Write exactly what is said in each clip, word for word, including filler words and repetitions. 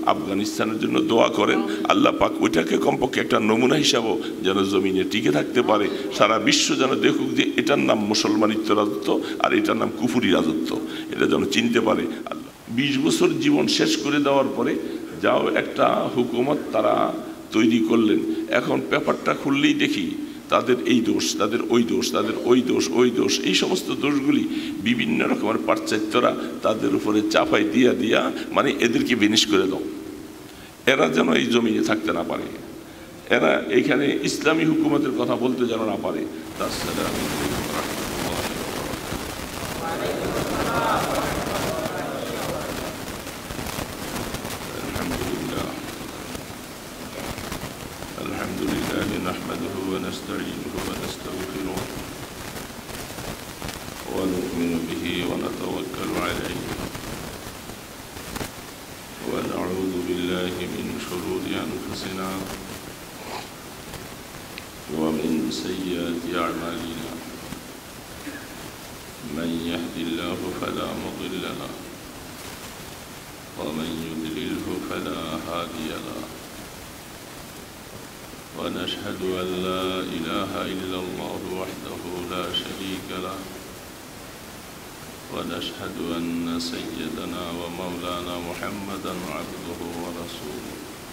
আফগানিস্তানের জন্য দোয়া করেন, আল্লাহ পাক ওইটাকে কমপক্ষে একটা নমুনা হিসাবেও যেন জমিনে টিকে থাকতে পারে, সারা বিশ্ব যেন দেখুক যে এটার নাম মুসলমানিত্ব রাজত্ব আর এটার নাম কুফুরি রাজত্ব, এটা যেন চিনতে পারে। আল্লাহ বিশ বছর জীবন শেষ করে দেওয়ার পরে যাও একটা হুকুমত তারা তৈরি করলেন, এখন পেপারটা খুললেই দেখি তাদের এই দোষ, তাদের ওই দোষ, তাদের ওই দোষ, ওই দোষ, এই সমস্ত দোষগুলি বিভিন্ন রকমের পাশ্চাত্যরা তাদের উপরে চাপাই দিয়া দিয়া মানে এদেরকে বিনিশ করে দাও, এরা যেন এই জমিনে থাকতে না পারে, এরা এখানে ইসলামী হুকুমতের কথা বলতে যেন না পারে। তার সাথে আমি الحمد لله نحمده ونستعينه ونستغفره ونؤمن به ونتوكل عليه ونعوذ بالله من شرور أنفسنا ومن سيئات أعمالنا من يهد الله فلا مضل له ومن يضلله فلا هادي له ونشهد أن لا إله إلا الله وحده لا شريك له ونشهد أن سيدنا ومولانا محمدا عبده ورسوله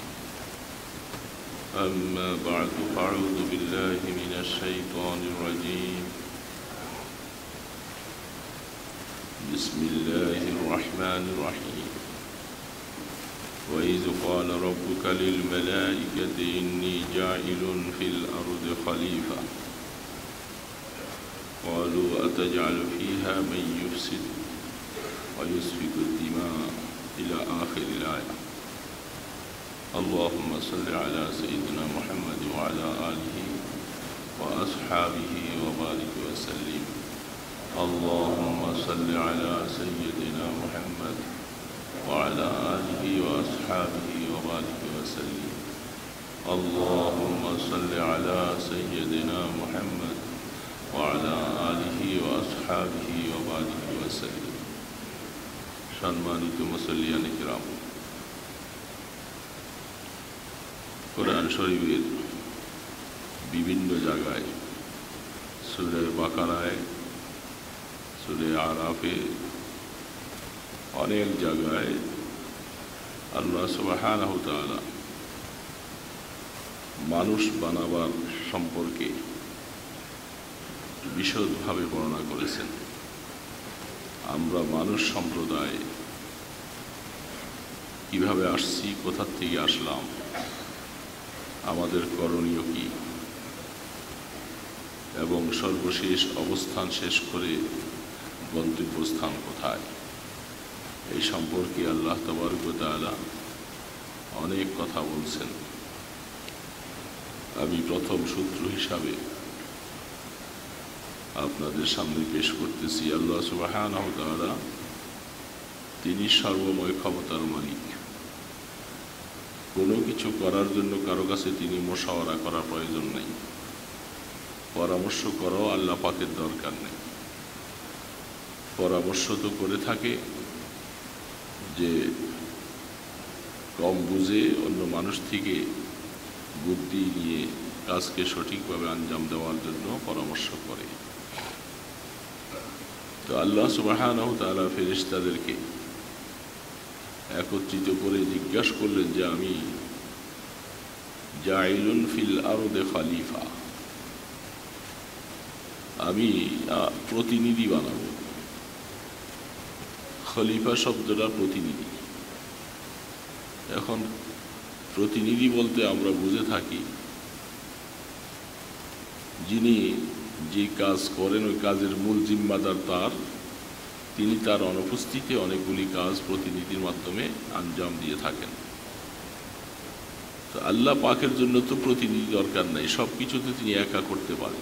أما بعد فأعوذ بالله من الشيطان الرجيم بسم الله الرحمن الرحيم وإذ قال ربك للملائكة إني جاعل في الأرض خليفة قالوا أتجعل فيها من يفسد ويسفك الدماء إلى آخر الآية اللهم صل على سيدنا محمد وعلى آله وأصحابه وبارك وسلم اللهم صل على سيدنا محمد وعلى آله وأصحابه وبارك وسلم اللهم صل على سيدنا محمد وعلى آله وأصحابه وبارك وسلم সম্মানিত মুসল্লিয়ানে কিরাম, কোরআন শরীফের বিভিন্ন জায়গায় সূরা বাকারায়, সূরা আরাফে, অনেক জায়গায় আল্লাহ সুবহানাহু ওয়া তাআলা মানুষ বানাবার সম্পর্কে বিশদভাবে বর্ণনা করেছেন। আমরা মানুষ সম্প্রদায় কিভাবে আসছি, কোথা থেকে আসলাম, আমাদের করণীয় কি, এবং সর্বশেষ অবস্থান শেষ করে গন্তব্যস্থান কোথায়, এই সম্পর্কে আল্লাহ তাবারক ওয়া তাআলা অনেক কথা বলছেন। আমি প্রথম সূত্র হিসাবে আপনাদের সামনে পেশ করতেছি আল্লাহ সুবহানাহু ওয়া তাআলা তিনি সর্বময় ক্ষমতার মালিক। কোনো কিছু করার জন্য কারো কাছে তিনি মুশাওয়ারা করার প্রয়োজন নেই, পরামর্শ করাও আল্লাহ পাকের দরকার নেই। পরামর্শ তো করে থাকে যে কম বুঝে অন্য মানুষ থেকে বুদ্ধি নিয়ে কাজকে সঠিকভাবে আঞ্জাম দেওয়ার জন্য পরামর্শ করে। তো আল্লাহ সুবহানাহু ওয়া তাআলা ফেরেশতাদেরকে একত্রিত করে জিজ্ঞাসা করলেন যে আমি জাইলুন ফিল আরদে খলিফা, আমি প্রতিনিধি বানাবো। খলিফা শব্দটা প্রতিনিধি। এখন প্রতিনিধি বলতে আমরা বুঝে থাকি যিনি যে কাজ করেন ওই কাজের মূল জিম্মাদার তার, তিনি তার অনুপস্থিতিতে অনেকগুলি কাজ প্রতিনিধির মাধ্যমে আঞ্জাম দিয়ে থাকেন। তো আল্লাহ পাকের জন্য তো প্রতিনিধি দরকার নাই, সব কিছুতে তিনি একা করতে পারেন।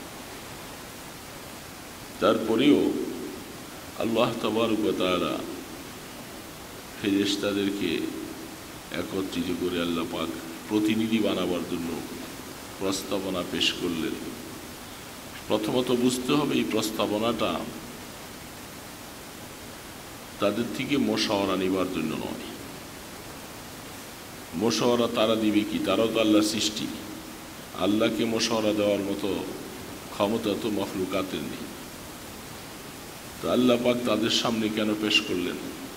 তারপরেও আল্লাহ তাবারক ওয়া তাআলা ফেরেশতাদেরকে একত্রিত করে আল্লাহ পাক প্রতিনিধি বানাবার জন্য প্রস্তাবনা পেশ করলেন। প্রথমত বুঝতে হবে এই প্রস্তাবনাটা তাদের থেকে মশওয়ারা নেবার জন্য নয়, মশওয়ারা তারা দিবে কি? তারাও তো আল্লাহর সৃষ্টি। আল্লাহকে মশওয়ারা দেওয়ার মতো ক্ষমতা তো মখলুকাতের নেই। তো আল্লাহ পাক তাদের সামনে কেন পেশ করলেন?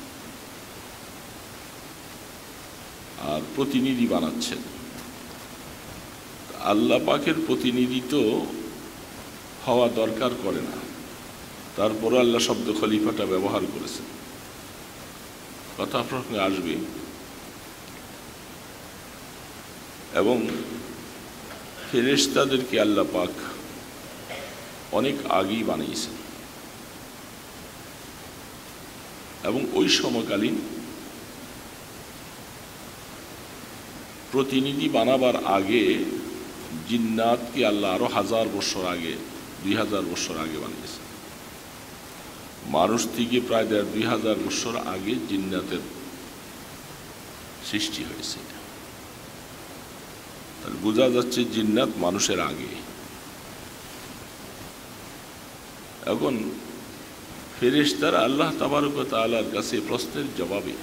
আর প্রতিনিধি বানাচ্ছেন। আল্লাহ পাকের প্রতিনিধি তো হওয়া দরকার করে না, তারপরে আল্লাহ শব্দ খলিফাটা ব্যবহার করেছেন। কথা প্রসঙ্গে আসবে। এবং ফেরেশতাদেরকে আল্লাহ পাক অনেক আগেই বানিয়েছেন, এবং ওই সমকালীন প্রতিনিধি বানাবার আগে জিন্নাতকে আল্লাহ আরো হাজার বছর আগে, দুই হাজার বছর আগে বানিয়েছেন। মানুষ থেকে প্রায় দেড় দুই হাজার বছর আগে জিন্নাতের সৃষ্টি হয়েছে। তাহলে বোঝা যাচ্ছে জিন্নাত মানুষের আগে। এখন ফেরেশতারা আল্লাহ তাবারক ওয়া তাআলার কাছে প্রশ্নের জবাবে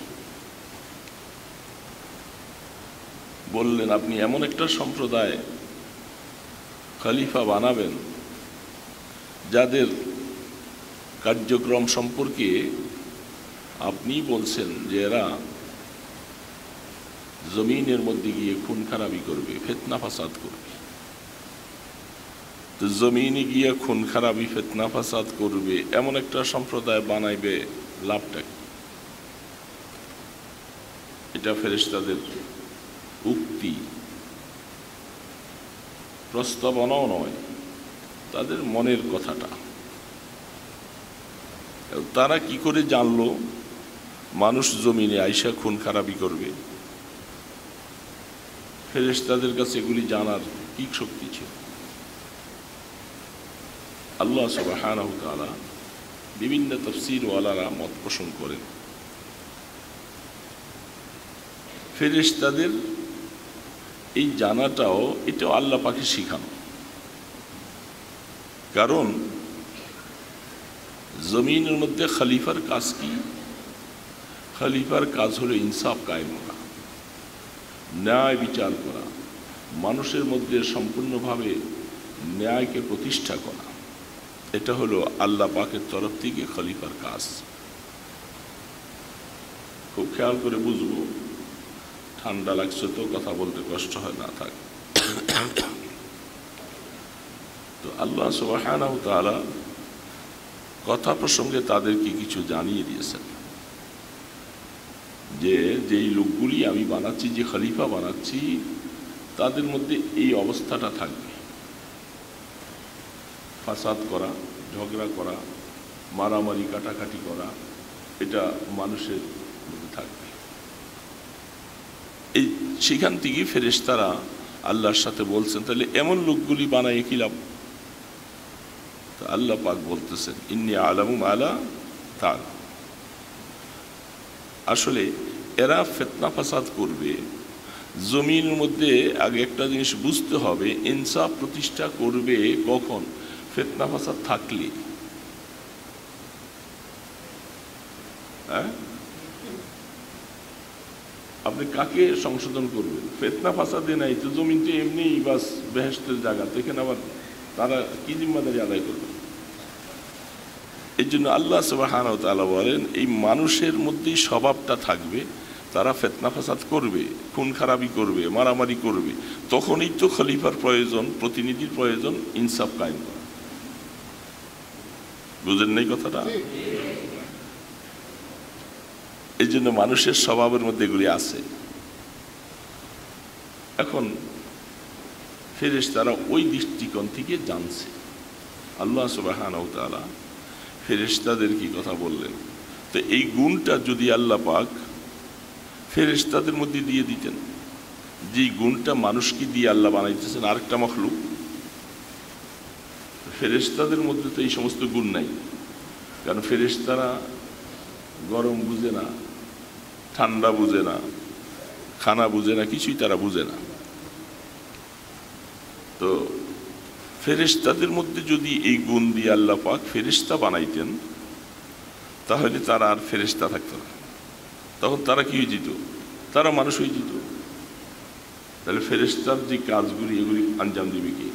বললেন, আপনি এমন একটা সম্প্রদায় খলিফা বানাবেন যাদের কার্যক্রম সম্পর্কে আপনি বলছেন যে এরা জমিনের মধ্যে গিয়ে খুন খারাপি করবে, ফিতনা ফাসাদ করবে। তো জমিনে গিয়ে খুন খারাপি ফিতনা ফাসাদ করবে এমন একটা সম্প্রদায় বানাইবে, লাভটা কি? এটা ফেরেশতাদের উক্তি, প্রস্তাবনাও নয়, তাদের মনের কথাটা। তারা কি করে জানলো মানুষ জমিনে আইসা খুন খারাপি করবে? ফেরেশতাদের কাছে এগুলি জানার কি শক্তি ছিল? আল্লাহ সুবহানাহু ওয়া তাআলা বিভিন্ন তাফসীর ওয়ালারা মত পোষণ করেন, ফেরেশতাদের এই জানাটাও এটাও আল্লাহ পাকে শিখানো। কারণ জমিনের মধ্যে খলিফার কাজ কি? খলিফার কাজ হলো ইনসাফ কায়েম করা, ন্যায় বিচার করা, মানুষের মধ্যে সম্পূর্ণভাবে ন্যায়কে প্রতিষ্ঠা করা। এটা হলো আল্লাহ পাকের তরফ থেকে খলিফার কাজ। খুব খেয়াল করে বুঝবো। ঠান্ডা লাগছে তো কথা বলতে কষ্ট হয়, না থাক। তো আল্লাহ সুবহানাহু ওয়া তাআলা কথা প্রসঙ্গে তাদেরকে কিছু জানিয়ে দিয়েছেন যে যেই লোকগুলি আমি বানাচ্ছি, যে খলিফা বানাচ্ছি, তাদের মধ্যে এই অবস্থাটা থাকবে। ফাসাদ করা, ঝগড়া করা, মারামারি কাটাকাটি করা, এটা মানুষের মধ্যে থাকবে। এই সেখান থেকে ফেরেশতারা আল্লাহর সাথে বলছেন, তাহলে এমন লোকগুলি বানায় কি লাভ? তো আল্লাহ পাক বলতেছেন, ইন্নী আ'লামু মা লা তা'লামুন। আসলে এরা ফিতনা ফাসাদ করবে জমিনের মধ্যে। আগে একটা জিনিস বুঝতে হবে, ইনসাফ প্রতিষ্ঠা করবে কখন? ফিতনা ফাসাদ থাকলে। হ্যাঁ, আপনি কাকে সংশোধন করবেন? ফিতনা ফাসাদে নাই তো জমিন তো এমনি বাস বেহেশতের জায়গা, এখানে আবার তারা কি জিম্মাদারি আদায় করবে? এই জন্য আল্লাহ সুবহানাহু ওয়া তাআলা বলেন, এই মানুষের মধ্যেই স্বভাবটা থাকবে, তারা ফিতনা ফাসাদ করবে, খুন খারাপি করবে, মারামারি করবে। তখনই তো খলিফার প্রয়োজন, প্রতিনিধির প্রয়োজন, ইনসাফ কায়েম করা। বুঝেন নাই কথাটা? এই জন্য মানুষের স্বভাবের মধ্যে এগুলি আছে। এখন ফেরেশতারা ওই দৃষ্টিকোণ থেকে জানছে। আল্লাহ সুবহানাহু ওয়া তাআলা ফেরেশতাদের কি কথা বললেন? তো এই গুণটা যদি আল্লাহ পাক ফেরেশতাদের মধ্যে দিয়ে দিতেন, যে গুণটা মানুষকে দিয়ে আল্লাহ বানাইতেছেন আরেকটা মখলুক, ফেরেশতাদের মধ্যে তো এই সমস্ত গুণ নাই। কারণ ফেরেশতারা গরম বুঝে না, ঠান্ডা বুঝে না, খানা বুঝে না, কিছুই তারা বুঝে না। তো ফেরেশতাদের মধ্যে যদি এই গুণ দিয়ে আল্লাহ পাক ফেরেশতা বানাইতেন, তাহলে তারা আর ফেরেশতা থাকতো না। তখন তারা কি হয়ে যেত? তারা মানুষ হয়ে যেত। তাহলে ফেরেশতার যে কাজগুলি এগুলি আঞ্জাম দিবে কি?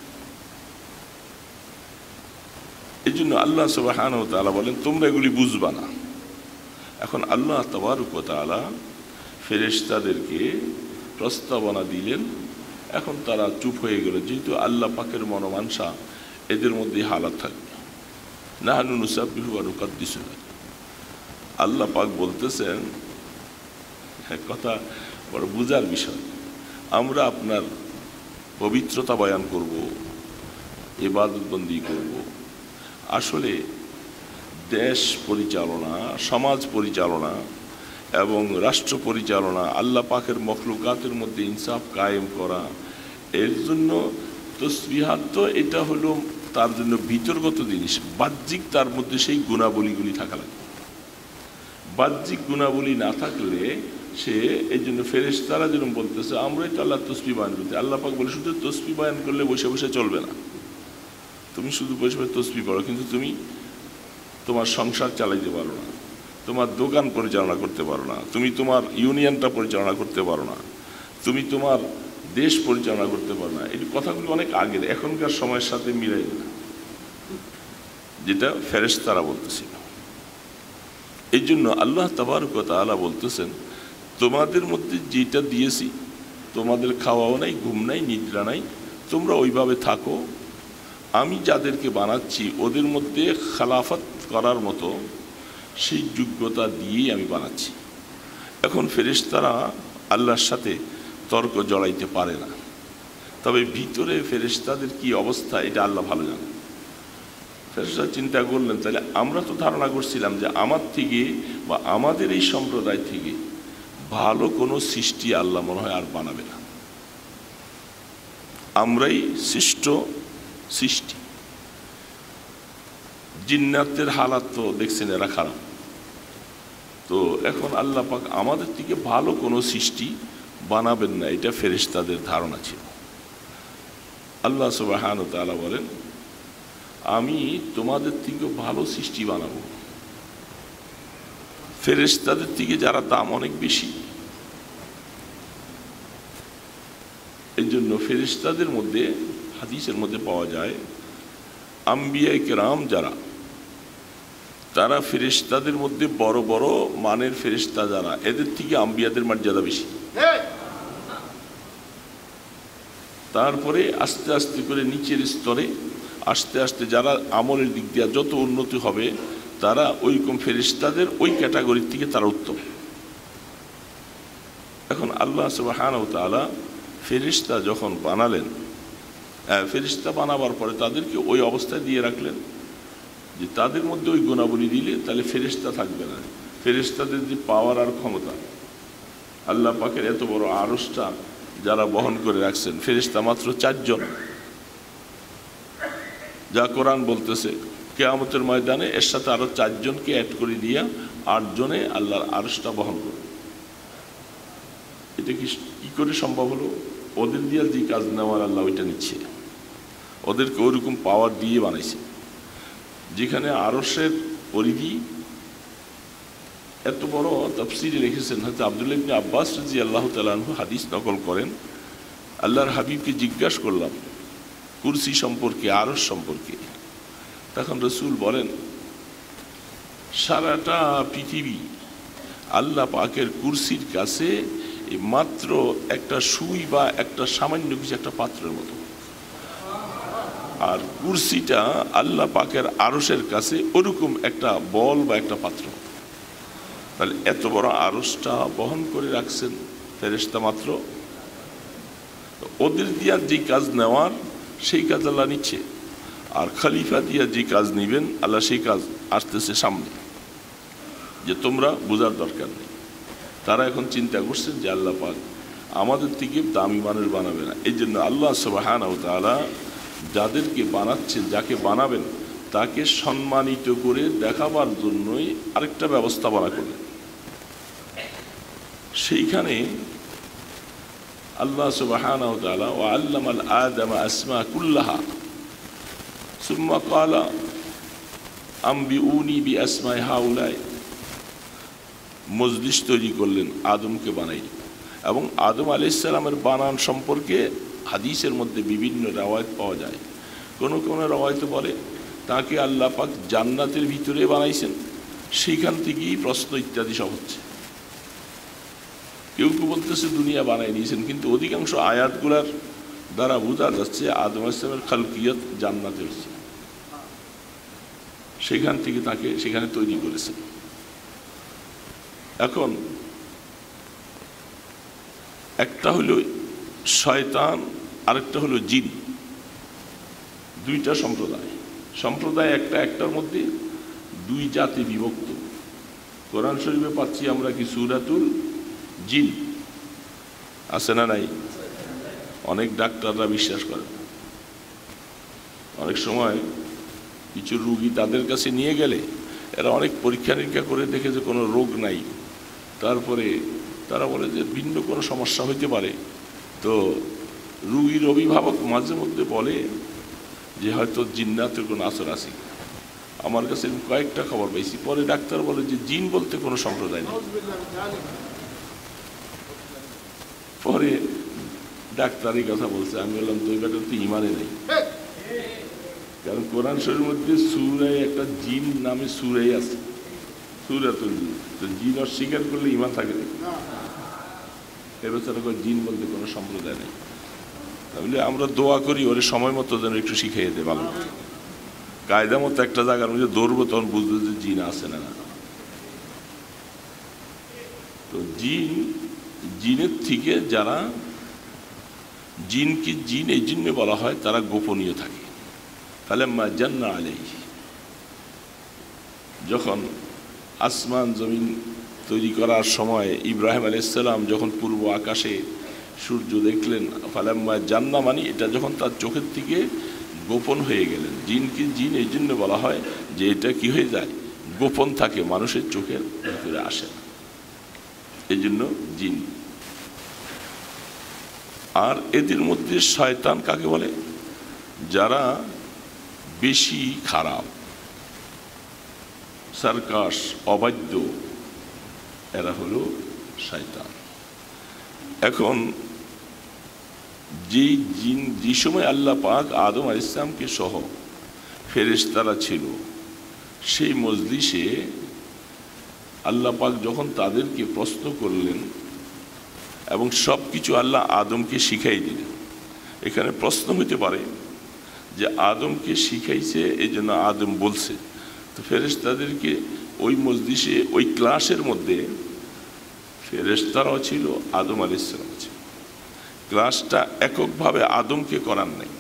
এই জন্য আল্লাহ সুবহানাহু ওয়া তাআলা বলেন তোমরা এগুলি বুঝবা না। এখন আল্লাহ তাবারক ওয়া তাআলা ফেরেশতাদেরকে প্রস্তাবনা দিলেন, এখন তারা চুপ হয়ে গেল, যেহেতু আল্লাহ পাকের মনোমানসা এদের মধ্যে হালাত থাকবে। নাহনু নুসাব্বিহু ওয়া নুকাদ্দিসু লাক। আল্লাহ পাক বলতেছেন, কথা বড় বুঝার বিষয়, আমরা আপনার পবিত্রতা বয়ান করব, ইবাদত বন্দি করব। আসলে দেশ পরিচালনা, সমাজ পরিচালনা এবং রাষ্ট্র পরিচালনা, আল্লাহ পাকের মখলুকাতের মধ্যে ইনসাফ কায়েম করা, এর জন্য তসবিহাত তো এটা হলো তার জন্য ভিতরগত জিনিস। বাহ্যিক তার মধ্যে সেই গুণাবলীগুলি থাকা লাগে। বাহ্যিক গুণাবলী না থাকলে সে, এই জন্য ফেরেশতারা যেরকম বলতেছে আমরাই তো আল্লাহ তসবিহ বয়ান করতে, আল্লাহ পাক বলে শুধু তসবিহ বয়ান করলে বসে বসে চলবে না। তুমি শুধু বসে বসে তসবিহ পড়ো, কিন্তু তুমি তোমার সংসার চালাইতে পারো না, তোমার দোকান পরিচালনা করতে পারো না, তুমি তোমার ইউনিয়নটা পরিচালনা করতে পারো না, তুমি তোমার দেশ পরিচালনা করতে পারো না। এই কথাগুলো অনেক আগের, এখনকার সময়ের সাথে মিলাই না, যেটা ফেরেশতারা বলতেছিল। এই জন্য আল্লাহ তাবারক ওয়া তাআলা বলতেছেন তোমাদের মধ্যে যেটা দিয়েছি, তোমাদের খাওয়াও নাই, ঘুম নাই, নিদ্রা নাই, তোমরা ওইভাবে থাকো। আমি যাদেরকে বানাচ্ছি ওদের মধ্যে খালাফত করার মতো সেই যোগ্যতা দিয়েই আমি বানাচ্ছি। এখন ফেরেশতারা আল্লাহর সাথে তর্ক জড়াইতে পারে না, তবে ভিতরে ফেরেশতাদের কি অবস্থা এটা আল্লাহ ভালো জানেন। ফেরেশতা চিন্তা করলেন, তাহলে আমরা তো ধারণা করছিলাম যে আমার থেকে বা আমাদের এই সম্প্রদায় থেকে ভালো কোনো সৃষ্টি আল্লাহ মনে হয় আর বানাবে না, আমরাই শ্রেষ্ঠ সৃষ্টি। জিন্নাতের হালাত তো দেখছেন এরা খারাপ, তো এখন আল্লাহ পাক আমাদের থেকে ভালো কোনো সৃষ্টি বানাবেন না, এটা ফেরেশতাদের ধারণা ছিল। আল্লাহ সুবহানাহু ওয়া তাআলা বলেন আমি তোমাদের থেকে ভালো সৃষ্টি বানাবো। ফেরেশতাদের থেকে যারা দাম অনেক বেশি, এই জন্য ফেরেশতাদের মধ্যে হাদিসের মধ্যে পাওয়া যায় আম্বিয়া কেরাম যারা, তারা ফেরেশতাদের মধ্যে বড় বড় মানের ফেরেশতা যারা, এদের থেকে আম্বিয়াদের মর্যাদা বেশি। তারপরে আস্তে আস্তে করে নিচের স্তরে আস্তে আস্তে যারা আমলের দিক দিয়ে যত উন্নতি হবে, তারা ওইরকম ফেরেশতাদের ওই ক্যাটাগরির থেকে তারা উত্তম। এখন আল্লাহ সুবহানাহু ওয়া তাআলা ফেরেশতা যখন বানালেন, ফেরেশতা বানাবার পরে তাদেরকে ওই অবস্থায় দিয়ে রাখলেন যে তাদের মধ্যে ওই গুণাবলী দিলে তাহলে ফেরেশতা থাকবে না। ফেরেশতাদের যে পাওয়ার আর ক্ষমতা, আল্লাহ পাকের এত বড় আরশটা যারা বহন করে রাখছেন, ফেরেশতা মাত্র চারজন, যা কোরআন বলতেছে কিয়ামতের ময়দানে এর সাথে আরো চারজনকে অ্যাড করে দিয়া আটজনে আল্লাহর আরশটা বহন করবে। এটা কি কি করে সম্ভব হলো? ওদের দিয়ে যে কাজ নেওয়ার আল্লাহ ওইটা নিচ্ছে, ওদেরকে ওইরকম পাওয়ার দিয়ে বানাইছে। যেখানে আরশের পরিধি এত বড়, তাফসীরে লিখেছেন হযরত আব্দুল্লাহ ইবনে আব্বাস রাদিয়াল্লাহু তাআলা আনহু হাদিস নকল করেন, আল্লাহর হাবিবকে জিজ্ঞাসা করলাম কুরসি সম্পর্কে, আরশ সম্পর্কে। তখন রাসূল বলেন সারাটা পৃথিবী আল্লাহ পাকের কুরসির কাছে মাত্র একটা সুই বা একটা সামান্য কিছু একটা পাত্রের মতো, আর কুরসিটা আল্লাহ পাকের আরশের কাছে ওরকম একটা বল বা একটা পাত্র। তাহলে এত বড় আরশটা বহন করে রাখছেন ফেরেশতা মাত্র। ওদের দিয়া যে কাজ নেওয়ার সেই কাজ আল্লাহ নিচ্ছে, আর খলিফা দিয়া যে কাজ নিবেন আল্লাহ সেই কাজ আসতেছে সামনে, যে তোমরা বোঝার দরকার নেই। তারা এখন চিন্তা করছেন যে আল্লাহ পাক আমাদের থেকে দামি মানুষ বানাবে না। এই জন্য আল্লাহ সুবহানাহু ওয়া তাআলা যাদেরকে বানাচ্ছেন, যাকে বানাবেন তাকে সম্মানিত করে দেখাবার জন্যই আরেকটা ব্যবস্থাপনা করলেন। সেইখানে আল্লাহ সুবহানাহু ওয়া তাআলা ওয়া আল্লামাল আদামা আসমা কুল্লাহা সুম্মা ক্বালা আম্বিউনি বিআসমাই হাউলাই। মজলিস তৈরি করলেন, আদমকে বানাই, এবং আদম আলাইহিস সালামের বানান সম্পর্কে হাদিসের মধ্যে বিভিন্ন রওয়ায়াত পাওয়া যায়। কোনো কোনো রওয়ায়াতে বলে তাকে আল্লাহ পাক জান্নাতের ভিতরে বানাইছেন, সেইখান থেকেই প্রশ্ন ইত্যাদি সব হচ্ছে। কেউ কেউ বলতেছে দুনিয়া বানাই নিয়েছেন, কিন্তু অধিকাংশ আয়াতগুলার দ্বারা বোঝা যাচ্ছে আদম আলাইহিস সালামের খালকিয়াত জান্নাতে হচ্ছে, সেখান থেকে তাকে সেখানে তৈরি করেছেন। এখন একটা হলো শয়তান, আরেকটা হলো জিন, দুইটা সম্প্রদায়। সম্প্রদায় একটা একটার মধ্যে দুই জাতি বিভক্ত। কোরআন শরীফে পাচ্ছি আমরা কি সূরাতুল জিন, আছে না নাই? অনেক ডাক্তাররা বিশ্বাস করে। অনেক সময় কিছু রোগী তাদের কাছে নিয়ে গেলে এরা অনেক পরীক্ষা নিরীক্ষা করে দেখে যে কোনো রোগ নাই, তারপরে তারা বলে যে ভিন্ন কোনো সমস্যা হইতে পারে। তো রোগীর অভিভাবক মাঝে মধ্যে বলে যে হয়তো জিন্নাতের কোনো আসর আছে। আমার কাছে কয়েকটা খবর পাইছি, পরে ডাক্তার বলে যে জিন বলতে কোনো সম্প্রদায় নেই। পরে ডাক্তার এই কথা বলছে, আমি বললাম তো এটা তো ইমানে নেই, কারণ কোরআন শরীফের মধ্যে সূরায় একটা জিন নামে সূরাই আছে, সূরাতুল জিন। তো জিন অস্বীকার করলে ইমান থাকে না। এবছর জিন বলতে কোনো সম্প্রদায় নেই। তাহলে আমরা দোয়া করি ওরে সময় মতো যেন একটু শিখিয়ে দেয়, ভালো কায়দা মতো একটা জায়গার মধ্যে দৌড়বো, তখন বুঝবো যে জিন আছে না। তো জিন, জিনের থেকে যারা, জিনকে জিন এই জন্য বলা হয় তারা গোপনীয় থাকে। ফালাম্মা জান্না আলাইহি, যখন আসমান জমিন তৈরি করার সময় ইব্রাহিম আলাইহিস সালাম যখন পূর্ব আকাশে সূর্য দেখলেন, ফালাম্মা জান্না মানে এটা যখন তার চোখের থেকে গোপন হয়ে গেলেন। জিনকে জিন এই জন্য বলা হয় যে এটা কি হয়ে যায়, গোপন থাকে, মানুষের চোখের ভিতরে আসে না, এই জন্য জিন। আর এদের মধ্যে শয়তান কাকে বলে? যারা বেশি খারাপ, সার্কাস, অবাধ্য, এরা হলো শয়তান। এখন যে জিন, যে সময় আল্লাহ পাক আদম আলাইহিস সালামকে সহ ফেরেশতারা ছিল, সেই মজলিসে আল্লাহ পাক যখন তাদেরকে প্রশ্ন করলেন এবং সব কিছু আল্লাহ আদমকে শিখাই দিলেন। এখানে প্রশ্ন হতে পারে যে আদমকে শিখাইছে এই জন্য আদম বলছে। তো ফেরেশতাদেরকে ওই মজলিসে, ওই ক্লাসের মধ্যে ফেরেশতারাও ছিল, আদম আলাইহিস সালাম ছিল। ক্লাসটা এককভাবে আদমকে করার নাই।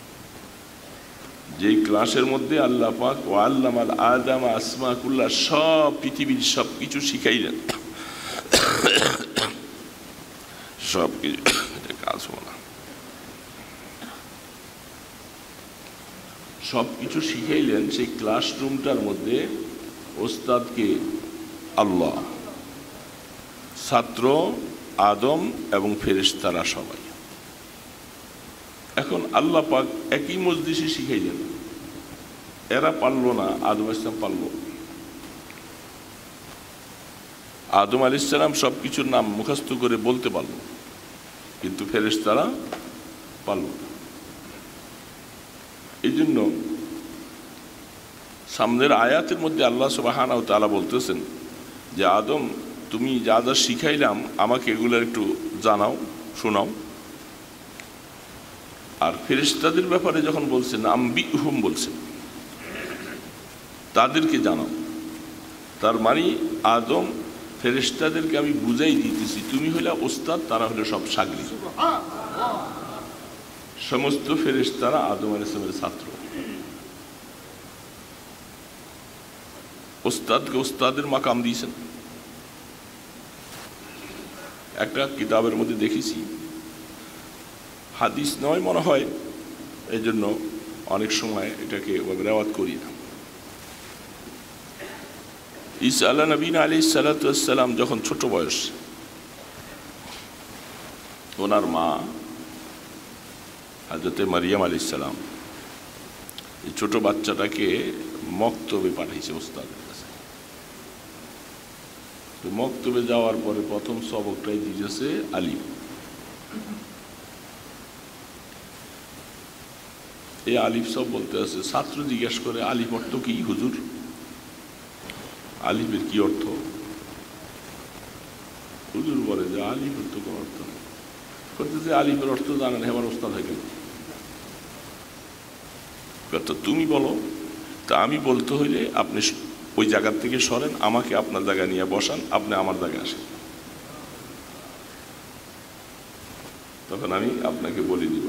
যেই ক্লাসের মধ্যে আল্লাহ পাক ওয়া আল্লামাল আদামা আসমা কুল্লা, সব পৃথিবীর সব কিছু শিখাইলেন, সব কিছু কাজ হলো না, সব কিছু শিখাইলেন। সেই ক্লাসরুমটার মধ্যে ওস্তাদকে আল্লাহ, ছাত্র আদম এবং ফেরেশতারা সবাই। এখন আল্লাহ পাক একই মজলিসে শিখাইলেন, এরা পারল না, আদম আলাইহিস সালাম পারল। আদম আলাইহিস সালাম সব কিছুর নাম মুখস্থ করে বলতে পারল, কিন্তু ফেরেশতারা পারল না। এই জন্য সামনের আয়াতের মধ্যে আল্লাহ সুবহানাহু ওয়া তাআলা বলতেছেন যে আদম, তুমি যা যা শিখাইলাম আমাকে এগুলো একটু জানাও, শোনাও। আর ফেরেশতাদের ব্যাপারে যখন বলছেন আম্বিহুম বলছেন, তাদেরকে জানাও। তার মানে আদম ফেরেশতাদেরকে আমি বুঝাই দিতেছি, তুমি হইলা ওস্তাদ, তারা হলো সব সাগরিদ। সমস্ত ফেরেশতারা আদম আলাইহিস সালামের ছাত্র। ওস্তাদকে ওস্তাদের মাকাম দিয়েছেন। একটা কিতাবের মধ্যে দেখেছি, হাদিস নয় মনে হয়, এই জন্য অনেক সময় এটাকে রেওয়াত করি না। ঈসা আলা নবীনা আলাইহিস সালাতু ওয়াস সালাম যখন ছোট বয়স, ওনার মা হযরতে মারিয়াম আলাইহিস সালাম এই ছোট বাচ্চাটাকে মক্তবে পাঠাইছে ওস্তাদের কাছে। তো মক্তবে যাওয়ার পরে প্রথম সবকটাই দিয়েছে আলিফ। এই আলিফ সব বলতে আছে। ছাত্র জিজ্ঞেস করে আলিফ অর্থ কি হুজুর? আলিফের কি অর্থ? হুজুর বলে যে আলিফ অর্থ কোন অর্থ নেই। করতে যে আলিফের অর্থ জানেন হেবার ওস্তাদ থাকে তো তুমি বলো। তা আমি বলতে হইলে আপনি ওই জায়গার থেকে সরেন, আমাকে আপনার জায়গায় নিয়ে বসান, আপনি আমার জায়গায় আসেন, তখন আমি আপনাকে বলে দিব।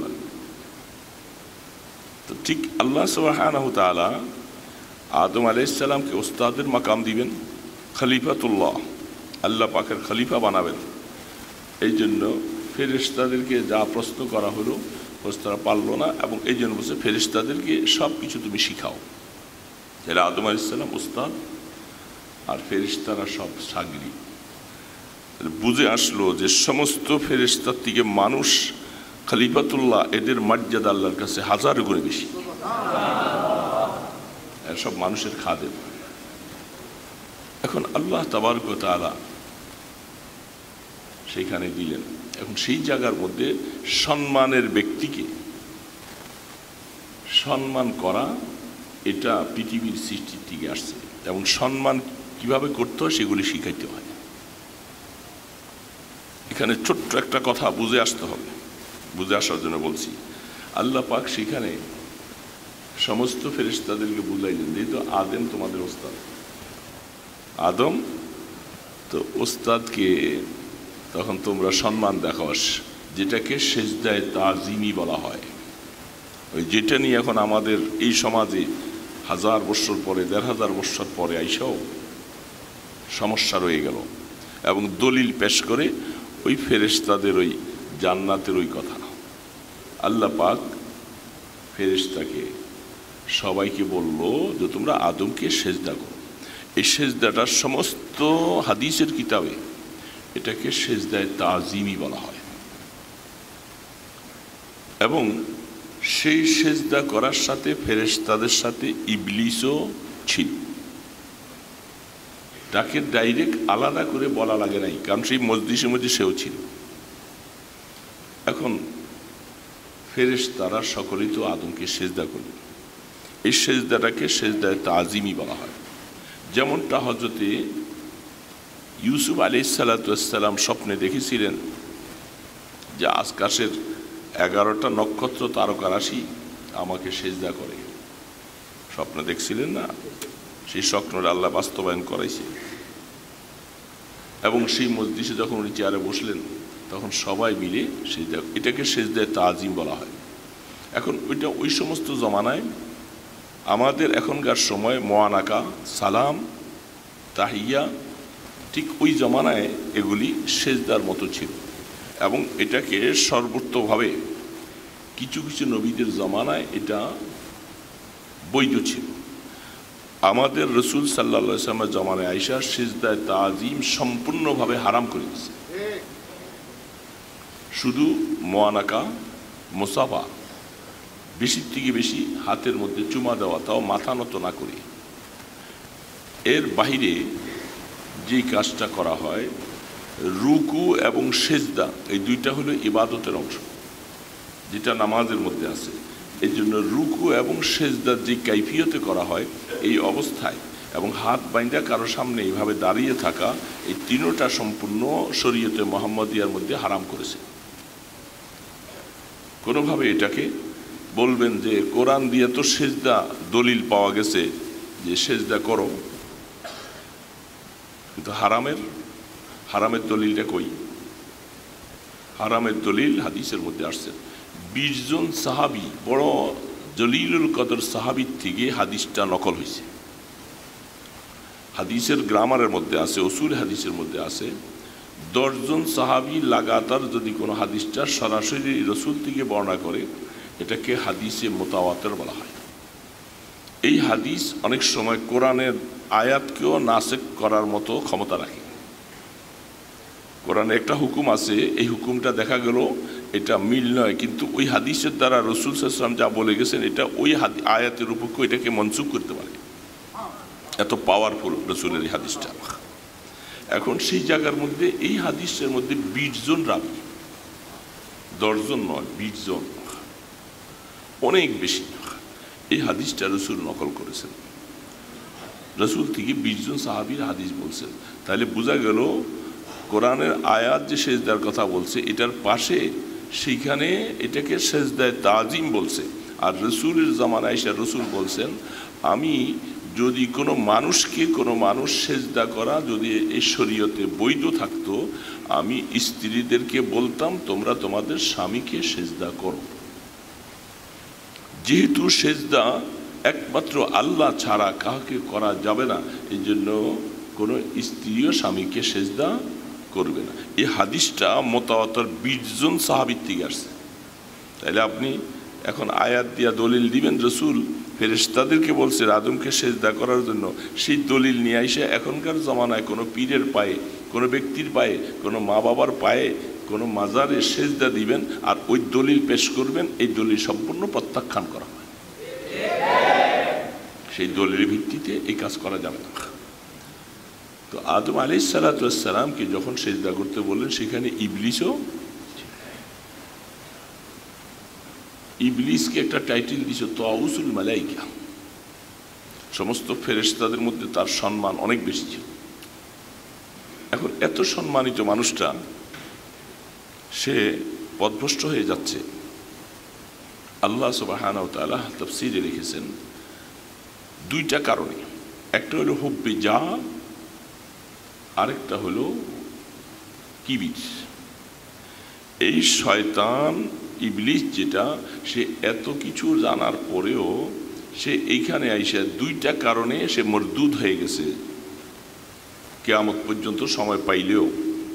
তো ঠিক আল্লাহ সুবহানাহু ওয়া তাআলা আদম আলাইহিস সালামকে ওস্তাদের মাকাম দিবেন, খলিফাতুল্লাহ, আল্লাহ পাকের খলিফা বানাবেন। এই জন্য ফেরেশতাদেরকে যা প্রশ্ন করা হলো ওস্তারা পারল না, এবং এই জন্য বলছে ফেরেশতাদেরকে সব কিছু তুমি শিখাও। এরা আদম আলাইহিস সালাম ওস্তাদ আর ফেরেশতারা সব সাগরি। বুঝে আসলো যে সমস্ত ফেরেশতার থেকে মানুষ খলিফাতুল্লাহ, এদের মর্যাদা আল্লাহর কাছে হাজার গুণে বেশি। সব মানুষের খাদেম। এখন আল্লাহ তাবারক ওয়া তাআলা সেইখানে দিলেন। এখন সেই জায়গার মধ্যে সম্মানের ব্যক্তিকে সম্মান করা, এটা পৃথিবীর সৃষ্টির থেকে আসছে, এবং সম্মান কিভাবে করতে হয় সেগুলি শিখাইতে হয়। এখানে ছোট্ট একটা কথা বুঝে আসতে হবে, বুঝে আসার জন্য বলছি। আল্লাহ পাক সেখানে সমস্ত ফেরেশতাদেরকে বুঝাইলেন, যেহেতু আদম তোমাদের ওস্তাদ, আদম তো ওস্তাদকে তখন তোমরা সম্মান দেখাস, যেটাকে সেজদায়ে তাজিমি বলা হয়। ওই যেটা নিয়ে এখন আমাদের এই সমাজে হাজার বৎসর পরে, দেড় হাজার বৎসর পরে আইসাও সমস্যা রয়ে গেল, এবং দলিল পেশ করে ওই ফেরেশতাদের ওই জান্নাতের ওই কথা। আল্লাহ পাক ফেরেশতাকে সবাইকে বলল যে তোমরা আদমকে সেজদা করো। এই সেজদাটার সমস্ত হাদিসের কিতাবে এটাকে সেজদায়ে তাজিমি বলা হয়, এবং সেই সেজদা করার সাথে ফেরেশতাদের সাথে ইবলিসও ছিল। তাকে ডাইরেক্ট আলাদা করে বলা লাগে নাই, কারণ সেই মজলিসের মধ্যে সেও ছিল। এখন ফেরেশতারা সকলেই তো আদমকে সেজদা করল। এই সেজদাটাকে সেজদায়ে তাজিমি বলা হয়। যেমনটা হযরতে ইউসুফ আলাইহিস সালাতু ওয়াস সালাম স্বপ্নে দেখেছিলেন যে আকাশের এগারোটা নক্ষত্র তারকা রাশি আমাকে সেজদা করে, স্বপ্নে দেখছিলেন না? সেই স্বপ্নটা আল্লাহ বাস্তবায়ন করাইছে। এবং সেই মজলিসে যখন উনি চেয়ারে বসলেন তখন সবাই মিলে সেজদা, এটাকে সেজদায়ে তাজিম বলা হয়। এখন ওইটা ওই সমস্ত জমানায়, আমাদের এখনকার সময় মোয়ানাকা, সালাম, তাহিয়া, ঠিক ওই জমানায় এগুলি সেজদার মতো ছিল, এবং এটাকে সর্বোচ্চভাবে কিছু কিছু নবীদের জমানায় এটা বৈধ ছিল। আমাদের রসুল সাল্লাল্লাহু আলাইহি ওয়াসাল্লামের জমানায় আয়েশা সিজদায়ে তাজিম সম্পূর্ণভাবে হারাম করে দিয়েছে। শুধু মোয়ানাকা, মুসাফা, বেশির থেকে বেশি হাতের মধ্যে চুমা দেওয়া, তাও মাথা নত না করে। এর বাহিরে যেই কাজটা করা হয়, রুকু এবং সেজদা, এই দুইটা হলো ইবাদতের অংশ, যেটা নামাজের মধ্যে আছে। এই জন্য রুকু এবং সেজদার যে কাইফিয়তে করা হয় এই অবস্থায়, এবং হাত বাইন্দা কারো সামনে এইভাবে দাঁড়িয়ে থাকা, এই তিনটা সম্পূর্ণ শরীয়তে মুহাম্মাদিয়ার মধ্যে হারাম করেছে। কোনোভাবে এটাকে বলবেন যে কোরআন দিয়ে তো সেজদা দলিল পাওয়া গেছে যে সেজদা করো, কিন্তু হারামের হারামের দলিলটা কই? হারামের দলিল হাদিসের মধ্যে আসছে। বিশ জন সাহাবি, বড় জলিলুল কদর সাহাবির থেকে হাদিসটা নকল হয়েছে। হাদিসের গ্রামারের মধ্যে আছে, উসুল হাদিসের মধ্যে আছে, দশজন সাহাবি লাগাতার যদি কোনো হাদিসটা সরাসরি রসুল থেকে বর্ণনা করে, এটাকে হাদিসে মুতাওয়াতির বলা হয়। এই হাদিস অনেক সময় কোরআনের আয়াতকেও নাসেখ করার মতো ক্ষমতা রাখে। কোরআনে একটা হুকুম আছে, এই হুকুমটা দেখা গেল এটা মিল নয়, কিন্তু ওই হাদিসের দ্বারা রসুল সাল্লাল্লাহু আলাইহি ওয়াসাল্লাম যা বলে গেছেন এটা ওই আয়াতের উপর এটাকে মনসুখ করতে পারে। এত পাওয়ারফুল রসুলের এই হাদিসটা। এখন সেই জায়গার মধ্যে এই হাদিসের মধ্যে বিশ জন রাবি, দশজন নয়, বিশ জন, অনেক বেশি। এই হাদিসটা রসুল নকল করেছেন, রসুল থেকে বিশ জন সাহাবীর হাদিস বলছেন। তাহলে বোঝা গেল কোরআনের আয়াত যে সেজদার কথা বলছে এটার পাশে সেইখানে এটাকে সেজদায় তাজিম বলছে। আর রসুলের জামানায় এসে রসুল বলছেন, আমি যদি কোনো মানুষকে কোনো মানুষ সেজদা করা যদি এই শরীয়তে বৈধ থাকতো, আমি স্ত্রীদেরকে বলতাম তোমরা তোমাদের স্বামীকে সেজদা করো। যেহেতু সেজদা একমাত্র আল্লাহ ছাড়া কাউকে করা যাবে না, এই জন্য কোনো স্ত্রীও স্বামীকে সেজদা করবে না। এই হাদিসটা মোতাওয়াতর বিশ জন সাহাবীর থেকে আসছে। তাহলে আপনি এখন আয়াত দিয়া দলিল দিবেন রসুল ফেরেশতাদেরকে বলছে আদমকে সেজদা করার জন্য, সেই দলিল নিয়ে এসে এখনকার জমানায় কোনো পীরের পায়ে, কোনো ব্যক্তির পায়ে, কোনো মা বাবার পায়ে, কোনো মাজারে সেজদা দিবেন আর ওই দলিল পেশ করবেন, এই দলিল সম্পূর্ণ প্রত্যাখ্যান করা হয়। সেই দলিলের ভিত্তিতে এই কাজ করা যাবে না। তো আদম আলাইহিস সালাতু ওয়াস সালামকে যখন সেজদা করতে বললেন, সেখানে ইবলিসও, ইবলিসকে একটা টাইটেল দিয়েছে তাউসুল মালাইকা, সমস্ত ফেরেশতাদের মধ্যে তার সম্মান অনেক বেশি ছিল। এখন এত সম্মানিত মানুষটা সে পথভ্রষ্ট হয়ে যাচ্ছে। আল্লাহ সুবহানাহু ওয়া তাআলা তাফসীরে লিখেছেন দুইটা কারণে, একটা হলো হুব্বে যা, আরেকটা হলো কিবির। এই শয়তান ইবলিস যেটা, সে এত কিছু জানার পরেও সে এইখানে আইসা দুইটা কারণে সে মরদুদ হয়ে গেছে। কিয়ামত পর্যন্ত সময় পাইলেও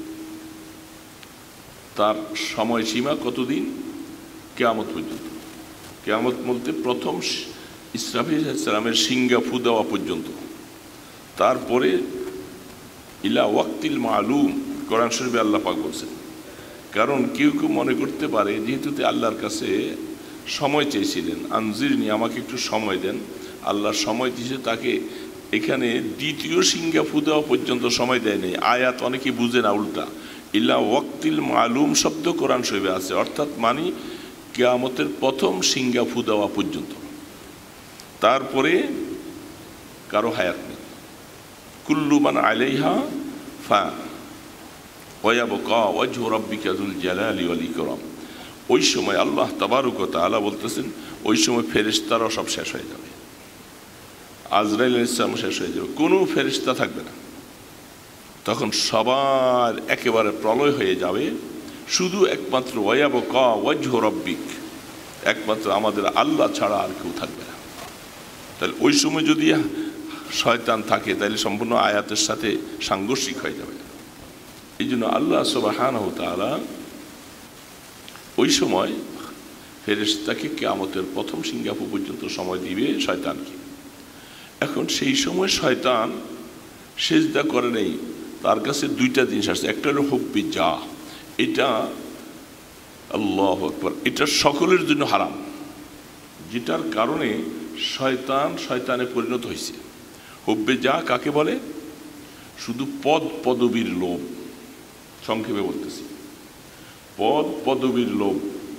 তার সময়সীমা কতদিন? কিয়ামত পর্যন্ত। কিয়ামত বলতে প্রথম ইসরাফিল আলাইহিস সালামের সিংহা ফু দেওয়া পর্যন্ত, তারপরে ইলা ওয়াক্তিল মালুম কোরআন শরীফে আল্লাহ পাক বলছেন। কারণ কেউ কেউ মনে করতে পারে যেহেতু আল্লাহর কাছে সময় চেয়েছিলেন, আনজিরনি, আমাকে একটু সময় দেন, আল্লাহর সময় দিয়েছে তাকে, এখানে দ্বিতীয় সিংহা ফু দেওয়া পর্যন্ত সময় দেয় নেই। আয়াত অনেকে বুঝে না উল্টা, ইলা ওয়াক্তিল মালুম শব্দ কোরআন শরীফে আছে, অর্থাৎ মানে কিয়ামতের প্রথম সিংহা ফু দেওয়া পর্যন্ত, তারপরে কারো হায়াত নেই। কুল্লু মান আলাইহা ফান ওয়া ইয়াবকা ওয়াজহু রাব্বিকা যুল জালালি ওয়াল ইকরাম। ওই সময় আল্লাহ তাবারক ওয়া তাআলা বলতেছেন, ওই সময় ফেরেশতারাও সব শেষ হয়ে যাবে, আজরাইল আলাইহিস সালাম শেষ হয়ে যাবে, কোনো ফেরেশতা থাকবে না। তখন সবার একেবারে প্রলয় হয়ে যাবে, শুধু একমাত্র ওয়া ইয়াবকা ওয়াজহু রাব্বিক, একমাত্র আমাদের আল্লাহ ছাড়া আর কেউ থাকবে না। তাহলে ওই সময় যদি শয়তান থাকে তাহলে সম্পূর্ণ আয়াতের সাথে সাংঘর্ষিক হয়ে যাবে। এই জন্য আল্লাহ সুবহানাহু ওয়া তাআলা ওই সময় ফেরেশতাকে কিয়ামতের প্রথম সিংহাফু পর্যন্ত সময় দিবে শয়তানকে। এখন সেই সময় শয়তান সেজদা করে নেই, তার কাছে দুইটা জিনিস আসছে, একটা হলো হুব্বে যা, এটা আল্লাহু আকবার, এটা সকলের জন্য হারাম, যেটার কারণে শয়তান শয়তানে পরিণত হয়েছে। হুব্বে যা কাকে বলে? শুধু পদ পদবীর লোভ, সংক্ষেপে বলতেছি, পদ পদবীর লোভ।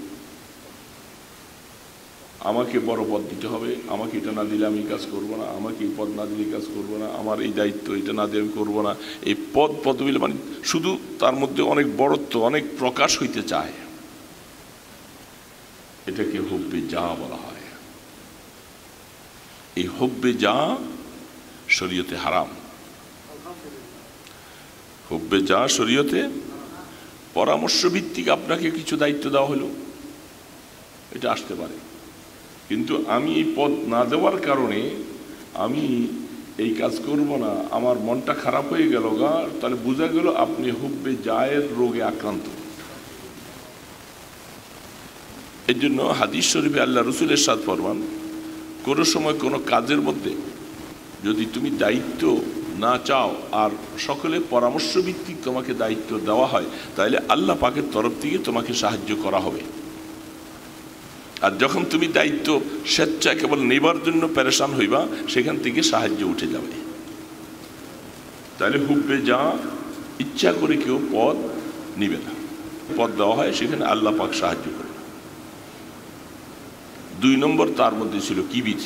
আমাকে বড় পদ দিতে হবে, আমাকে এটা না দিলে আমি কাজ করব না, আমাকে এই পদ না দিলে কাজ করব না, আমার এই দায়িত্ব এটা না দিলে আমি করবো না। এই পদ পদবী মানে শুধু তার মধ্যে অনেক বড়ত্ব, অনেক প্রকাশ হইতে চায়, এটাকে হুব্বে যা বলা হয়। এই হুব্বে যা শরীয়তে হারাম। হুব্বে যা শরীয়তে পরামর্শ ভিত্তিক আপনাকে কিছু দায়িত্ব দেওয়া হলো, এটা আসতে পারে, কিন্তু আমি এই পদ না দেওয়ার কারণে আমি এই কাজ করব না, আমার মনটা খারাপ হয়ে গেল গা, তাহলে বোঝা গেল আপনি হুব্বে জায়ের রোগে আক্রান্ত। এর জন্য হাদিস শরীফে আল্লাহ রসুলের ইরশাদ ফরমান, কোনো সময় কোনো কাজের মধ্যে যদি তুমি দায়িত্ব না চাও আর সকলে পরামর্শ ভিত্তিক তোমাকে দায়িত্ব দেওয়া হয়, তাহলে আল্লাহ পাকের তরফ থেকে তোমাকে সাহায্য করা হবে। আর যখন তুমি দায়িত্ব স্বেচ্ছায় কেবল নেবার জন্য পেরেশান হইবা, সেখান থেকে সাহায্য উঠে যাবে। তাহলে হুব্বে যা ইচ্ছা করে কেউ পদ নিবে না, পদ দেওয়া হয় সেখানে আল্লাহ পাক সাহায্য করে। দুই নম্বর তার মধ্যে ছিল কিবির,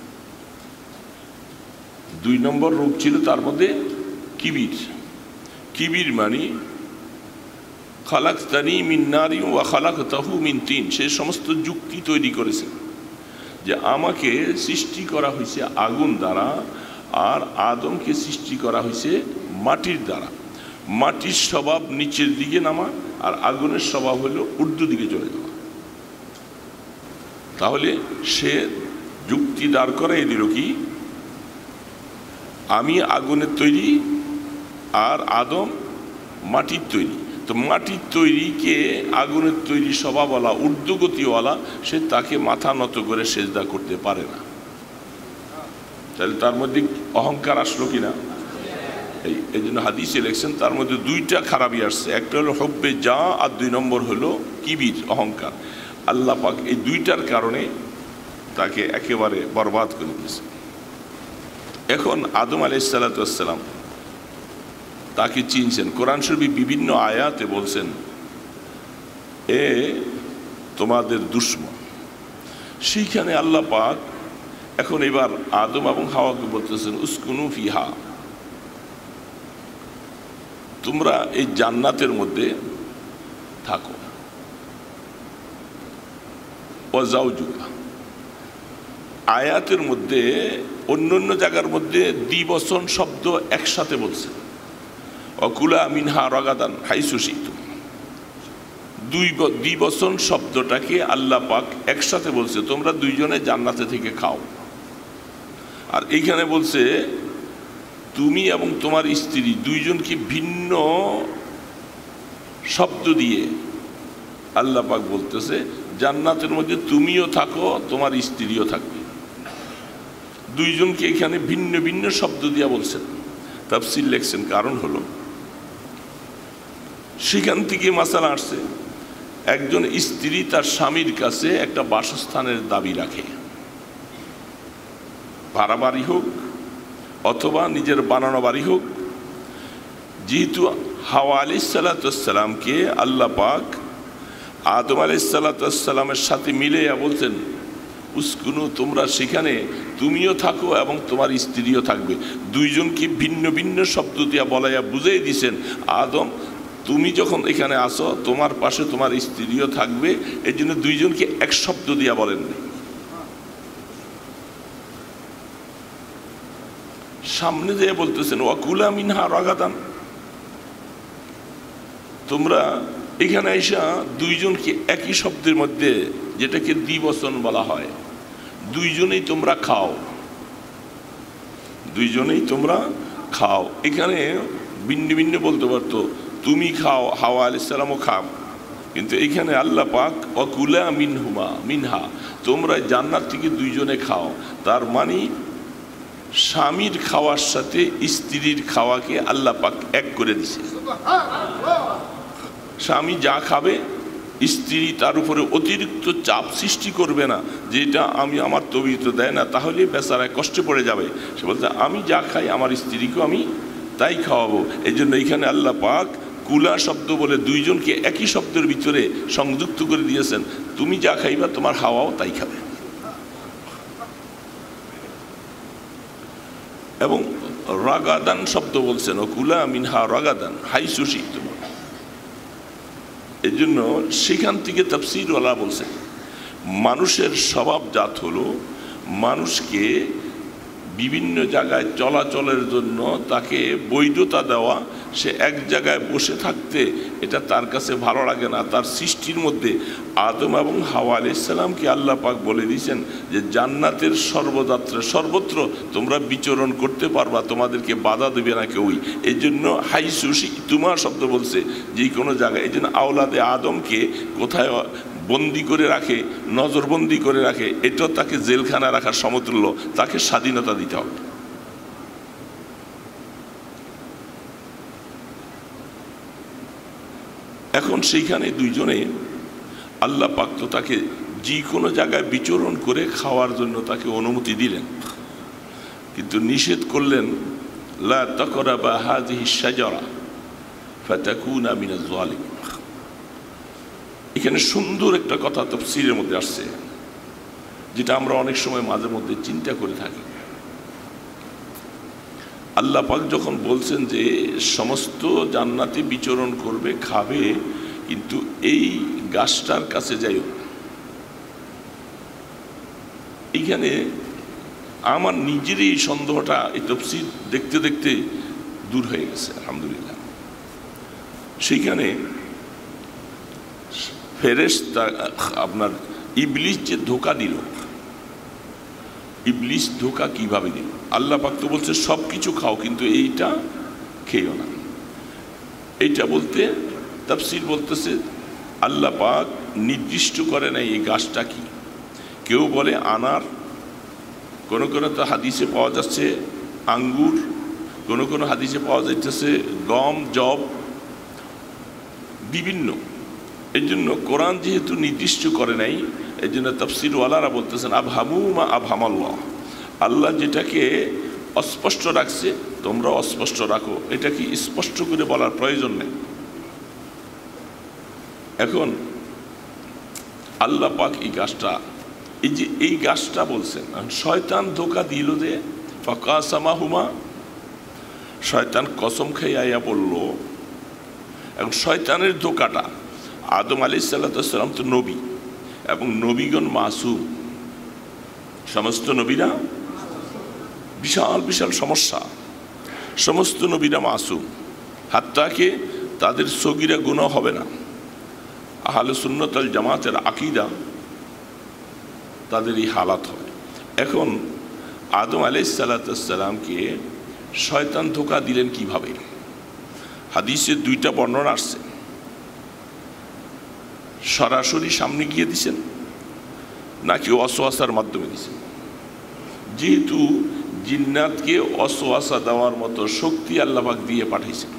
দুই নম্বর রূপ ছিল তার মধ্যে কিবির। কিবির মানে খালাকতানি মিন নারিন ওয়া খালাকতাহু মিন তিন, সে সমস্ত যুক্তি তৈরি করেছে যে আমাকে সৃষ্টি করা হয়েছে আগুন দ্বারা আর আদমকে সৃষ্টি করা হয়েছে মাটির দ্বারা। মাটির স্বভাব নিচের দিকে নামা আর আগুনের স্বভাব হলো ঊর্ধ্ব দিকে চলে যাওয়া। তাহলে সে যুক্তি দাঁড় করাই দিল কি, আমি আগুনের তৈরি আর আদম মাটির তৈরি, তো মাটির তৈরিকে আগুনের তৈরি স্বভাবওয়ালা ঊর্ধ্বগতিওয়ালা, সে তাকে মাথা নত করে সেজদা করতে পারে না। তাহলে তার মধ্যে অহংকার আসলো কিনা? এই এই জন্য হাদিসে লেখছেন তার মধ্যে দুইটা খারাপই আসছে, একটা হলো হব্বে যা আর দুই নম্বর হলো কিবির, অহংকার। আল্লাহ পাক এই দুইটার কারণে তাকে একেবারে বরবাদ করে দিয়েছে। এখন আদম আলাইহিস সালাতু ওয়াস সালাম তাকে চিনছেন, কোরআন শরীফে বিভিন্ন আয়াতে বলছেন এ তোমাদের দুশমন। সেইখানে আল্লাহ পাক এখন এবার আদম এবং হাওয়াকে বলতেছেন উসকুনু ফিহা, তোমরা এই জান্নাতের মধ্যে থাকো। ওয়াজাউজুকা, আয়াতের মধ্যে অন্য অন্য জায়গার মধ্যে দ্বিবচন শব্দ একসাথে বলছে, অকুলা মিনহা রাগাদান হাইসু শিতুম। দুই দ্বিবচন শব্দটাকে আল্লাহ পাক একসাথে বলছে, তোমরা দুইজনে জান্নাতে থেকে খাও। আর এইখানে বলছে তুমি এবং তোমার স্ত্রী দুইজনকে ভিন্ন শব্দ দিয়ে আল্লাহ পাক বলতেছে জান্নাতের মধ্যে তুমিও থাকো, তোমার স্ত্রীও থাকবে। দুইজনকে এখানে ভিন্ন ভিন্ন শব্দ দিয়া বলছেন। তাফসীর লেখছেন কারণ হলো সেখান থেকে মাসালা আসছে, একজন স্ত্রী তার স্বামীর কাছে একটা বাসস্থানের দাবি রাখে, ভাড়া বাড়ি হোক অথবা নিজের বানানো বাড়ি হোক। যেহেতু হাওয়া আলাইহিস সালাতু ওয়াস সালামকে আল্লাহ পাক আদম আলাইহিস সালাতু ওয়াস সালামের সাথে মিলাইয়া বলছেন উসকুনু, তোমরা সেখানে তুমিও থাকো এবং তোমার স্ত্রীও থাকবে। দুইজনকে ভিন্ন ভিন্ন শব্দ দিয়া বলাইয়া বুঝাই দিছেন আদম তুমি যখন এখানে আসো তোমার পাশে তোমার স্ত্রীও থাকবে, এই জন্য দুইজনকে এক শব্দ দিয়া বলেননি। সামনে দিয়ে বলতেছেন ওয়াকুলা মিনহা রাগাদান, তোমরা এখানে এসা দুইজনকে একই শব্দের মধ্যে, যেটাকে দ্বিবচন বলা হয়, দুইজনেই তোমরা খাও, দুইজনেই তোমরা খাও। এখানে ভিন্ন ভিন্ন বলতে পারতো তুমি খাও, হাওয়া আলাইহিস সালামও খাও, কিন্তু এখানে আল্লাহ পাক ওয়াকুলা মিনহুমা মিনহা, তোমরা জান্নাত থেকে দুইজনে খাও। তার মানে স্বামীর খাওয়ার সাথে স্ত্রীর খাওয়াকে আল্লাহ পাক এক করে দিছে। স্বামী যা খাবে স্ত্রী তার উপরে অতিরিক্ত চাপ সৃষ্টি করবে না, যেটা আমি আমার তবিয়ত দেয় না, তাহলে বেচারায় কষ্টে পড়ে যাবে। সে বলতে আমি যা খাই আমার স্ত্রীকেও আমি তাই খাওয়াবো। এই জন্য এখানে আল্লাহ পাক কুলা শব্দ বলে দুইজনকে একই শব্দের ভিতরে সংযুক্ত করে দিয়েছেন, তুমি যা খাইবা তোমার হাওয়াও তাই খাবে। এবং রাগাদান শব্দ বলছেন ওকুলা মিনহা রাগাদান হাইসু শিতুম। এই জন্য সেখান থেকে তাফসীরওয়ালা বলছেন মানুষের স্বভাবজাত হলো মানুষকে বিভিন্ন জায়গায় চলাচলের জন্য তাকে বৈধতা দেওয়া। সে এক জায়গায় বসে থাকতে এটা তার কাছে ভালো লাগে না। তার সৃষ্টির মধ্যে আদম এবং হাওয়া আলাইহিস সালামকে আল্লাহ পাক বলে দিয়েছেন যে জান্নাতের সর্বদাত্রে সর্বত্র তোমরা বিচরণ করতে পারবা, তোমাদেরকে বাধা দেবে না কেউই। এই জন্য হাইসু শিতুমা শব্দ বলছে যে কোনো জায়গায়। এই জন্য আওলাদে আদমকে কোথায় বন্দি করে রাখে, নজরবন্দি করে রাখে, এটাও তাকে জেলখানা রাখার সমতুল্য, তাকে স্বাধীনতা দিতে হবে। এখন সেইখানে দুইজনে আল্লাহ পাক তো তাকে যে কোনো জায়গায় বিচরণ করে খাওয়ার জন্য তাকে অনুমতি দিলেন, কিন্তু নিষেধ করলেন লা তাকরাবা হাযিহি শাজারা, ফাতাকুনা মিনাজ জালিমিন। এখানে সুন্দর একটা কথা তাফসীরের মধ্যে আসছে, যেটা আমরা অনেক সময় মাঝে মধ্যে চিন্তা করে থাকি। আল্লাহ পাক যখন বলছেন যে সমস্ত জান্নাতে বিচরণ করবে, খাবে, কিন্তু এই গাছটার কাছে যাইও, এইখানে আমার নিজেরই এই সন্দেহটা এই তাফসীর দেখতে দেখতে দূর হয়ে গেছে আলহামদুলিল্লাহ। সেইখানে ফেরেশতা আপনার ইবলিস যে ধোঁকা দিল, ইবলিস ধোঁকা কিভাবে দিল? আল্লাহ পাক তো বলছে সব কিছু খাও কিন্তু এইটা খেয়েও না। এইটা বলতে তাফসীর বলতেছে আল্লাহ পাক নির্দিষ্ট করে না এই গাছটা কি। কেউ বলে আনার, কোনো কোনো তো হাদিসে পাওয়া যাচ্ছে আঙ্গুর, কোনো কোনো হাদিসে পাওয়া যাইতেছে গম, জব, বিভিন্ন। এই জন্য কোরআন যেহেতু নির্দিষ্ট করে নাই, এই জন্য তাফসীর ওয়ালারা বলতেছেন আবহামু মা আবহামাল্লাহ, আল্লাহ যেটাকে অস্পষ্ট রাখছে তোমরা অস্পষ্ট রাখো, এটা কি স্পষ্ট করে বলার প্রয়োজন নেই। এখন আল্লাহ পাক এই গাছটা, এই যে এই গাছটা বলছেন, শয়তান ধোঁকা দিল যে ফাকাসামাহুমা, শয়তান কসম খেয়ে আয়া বলল। এবং শয়তানের ধোঁকাটা, আদম আলাইহিস সালাম তো নবী এবং নবীগণ মাসুম, সমস্ত নবীরা বিশাল বিশাল সমস্যা, সমস্ত নবীরা মাসুম, হাত্তাকে তাদের সগীরা গুনাহ হবে না। আহলে সুন্নাত ওয়াল জামাতের আকীদা তাদের এই হালাত হয়। এখন আদম আলাইহিস সালামকে শয়তান ধোঁকা দিলেন কিভাবে? হাদিসে দুইটা বর্ণনা আসছে, সরাসরি সামনে গিয়ে দিছেন নাকি ওয়াসওয়াসার মাধ্যমে দিছেন। যেহেতু জিন্নাতকে ওয়াসওয়াসা দেওয়ার মতো শক্তি আল্লাহ পাক দিয়ে পাঠাইছেন,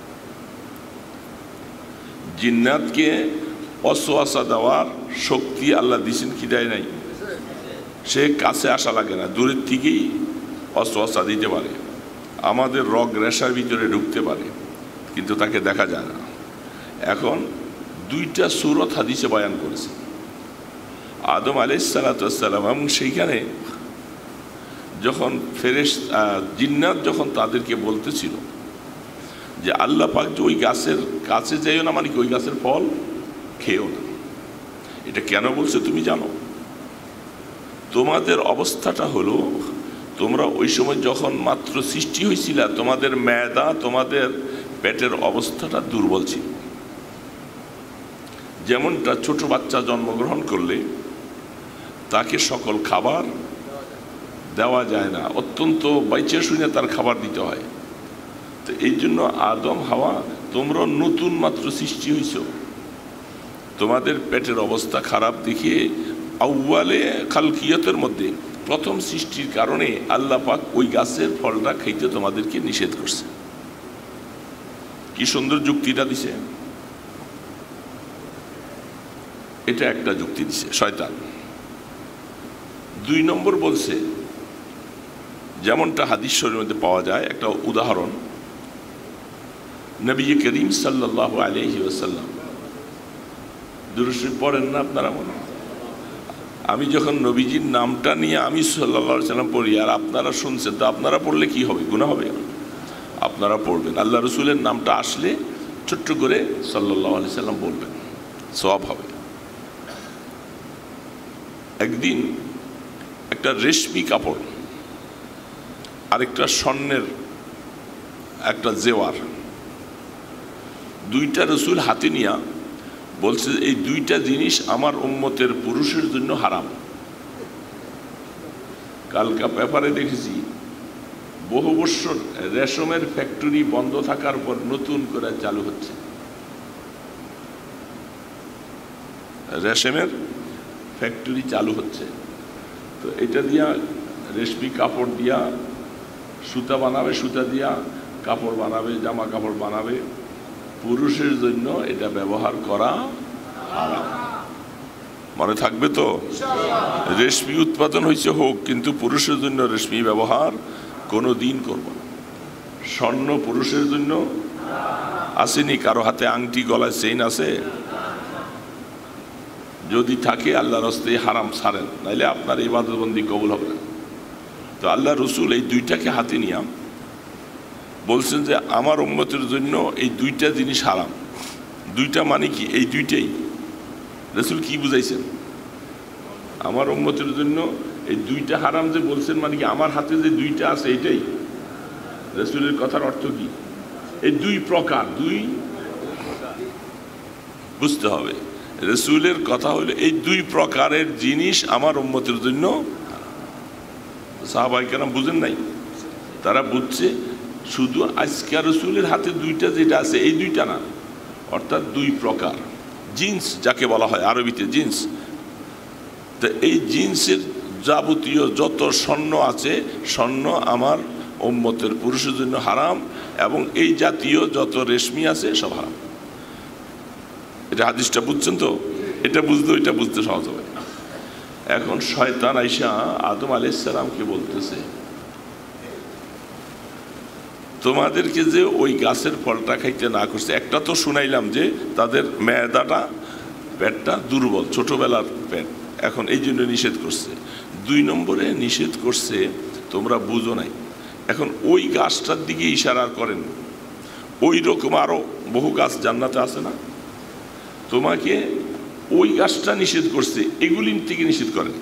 জিন্নাতকে ওয়াসওয়াসা দেওয়ার শক্তি আল্লাহ দিছেন কি দেয় নাই? সে কাছে আসা লাগে না, দূরের থেকেই ওয়াসওয়াসা দিতে পারে, আমাদের রগ রেশার ভিতরে ঢুকতে পারে, কিন্তু তাকে দেখা যায় না। এখন দুইটা সূরত হাদিসে বয়ান করেছে আদম আলাইহিস সালাম, এবং সেইখানে যখন ফেরেশতা জিন্নাত যখন তাদেরকে বলতেছিল যে আল্লাহ পাক যে ওই গাছের কাছে যাইও না, মানে কি ওই গাছের ফল খেয়েও না, এটা কেন বলছে তুমি জানো? তোমাদের অবস্থাটা হলো, তোমরা ওই সময় যখন মাত্র সৃষ্টি হয়েছিল, তোমাদের মেদা, তোমাদের পেটের অবস্থাটা দুর্বল ছিল। যেমনটা ছোট বাচ্চা জন্মগ্রহণ করলে তাকে সকল খাবার দেওয়া যায় না, অত্যন্ত বাইচে শুনে তার খাবার দিতে হয়। তো এই জন্য আদম হাওয়া তোমরা নতুন মাত্র সৃষ্টি হয়েছ, তোমাদের পেটের অবস্থা খারাপ দেখে আউয়ালে খালকিয়তের মধ্যে প্রথম সৃষ্টির কারণে আল্লাহ পাক ওই গাছের ফলটা খাইতে তোমাদেরকে নিষেধ করছে। কি সুন্দর যুক্তিটা দিছে, এটা একটা যুক্তি দিছে শয়তান। দুই নম্বর বলছে, যেমনটা হাদিস শরীফের মধ্যে পাওয়া যায়, একটা উদাহরণ, নবী করিম সাল্লাল্লাহু আলাইহি ওয়াসাল্লাম, দুরূদ শরীফ পড়েন না আপনারা? মনে আমি যখন নবীজির নামটা নিয়ে আমি সাল্লাল্লাহু আলাইহি ওয়াসাল্লাম পড়ি আর আপনারা শুনছেন, তো আপনারা পড়লে কি হবে? গুনাহ হবে? আপনারা পড়বেন, আল্লাহ রসুলের নামটা আসলে ছোট্ট করে সাল্লাল্লাহু আলাইহি ওয়াসাল্লাম বলবেন, সওয়াব হবে। একদিন একটা রেশমি কাপড় আরেকটা স্বর্ণের একটা জেওয়ার, দুইটা রসুল হাতে নিয়া বলছে এই দুইটা জিনিস আমার উম্মতের পুরুষের জন্য হারাম। কালকা পেপারে দেখেছি বহু বছর রেশমের ফ্যাক্টরি বন্ধ থাকার পর নতুন করে চালু হচ্ছে, রেশমের ফ্যাক্টরি চালু হচ্ছে। তো এটা দিয়া রেশমি কাপড় দিয়া সুতা বানাবে, সুতা দিয়া কাপড় বানাবে, জামা কাপড় বানাবে, পুরুষের জন্য এটা ব্যবহার করা হারাম। মনে থাকবে তো? রেশমি উৎপাদন হয়েছে হোক, কিন্তু পুরুষের জন্য রেশমি ব্যবহার কোনো দিন করব না। স্বর্ণ পুরুষের জন্য, আসেনি? কারো হাতে আংটি, গলায় চেইন আছে? যদি থাকে আল্লাহর রাস্তায় হারাম ছাড়েন, নাইলে আপনার ইবাদতবন্দি কবুল হবে না। তো আল্লাহ রসুল এই দুইটাকে হাতে নিয়ে বলছেন যে আমার উম্মতের জন্য এই দুইটা জিনিস হারাম। দুইটা মানে কি? এই দুইটাই। রসুল কি বুঝাইছেন? আমার উম্মতের জন্য এই দুইটা হারাম যে বলছেন মানে কি আমার হাতে যে দুইটা আছে এটাই? রসুলের কথার অর্থ কি? এই দুই প্রকার, দুই বুঝতে হবে। রসুলের কথা হলো এই দুই প্রকারের জিনিস আমার উম্মতের জন্য। সাহাবায়ে কেরাম বুঝেন নাই? তারা বুঝছে শুধু আজকে রসুলের হাতে দুইটা যেটা আছে এই দুইটা না, অর্থাৎ দুই প্রকার জিন্স যাকে বলা হয় আরবিতে জিন্স। তো এই জিন্সের যাবতীয় যত স্বর্ণ আছে, স্বর্ণ আমার উম্মতের পুরুষের জন্য হারাম, এবং এই জাতীয় যত রেশমি আছে সব হারাম। এটা হাদিসটা বুঝছেন তো? এটা বুঝতে ওইটা বুঝতে সহজ হবে। এখন শয়তান আইসা আদম আলাইহিস সালামকে বলতেছে তোমাদেরকে যে ওই গাছের ফলটা খাইতে না করছে, একটা তো শুনাইলাম যে তাদের মেয়েদাটা, পেটটা দুর্বল, ছোটবেলার পেট, এখন এই জন্য নিষেধ করছে। দুই নম্বরে নিষেধ করছে তোমরা বুঝো নাই। এখন ওই গাছটার দিকে ইশারা করেন, ওই রকম আরো বহু গাছ জান্নাতে আছে না, তোমাকে ওই গাছটা নিষেধ করছে, এগুলির থেকে নিষেধ করেন।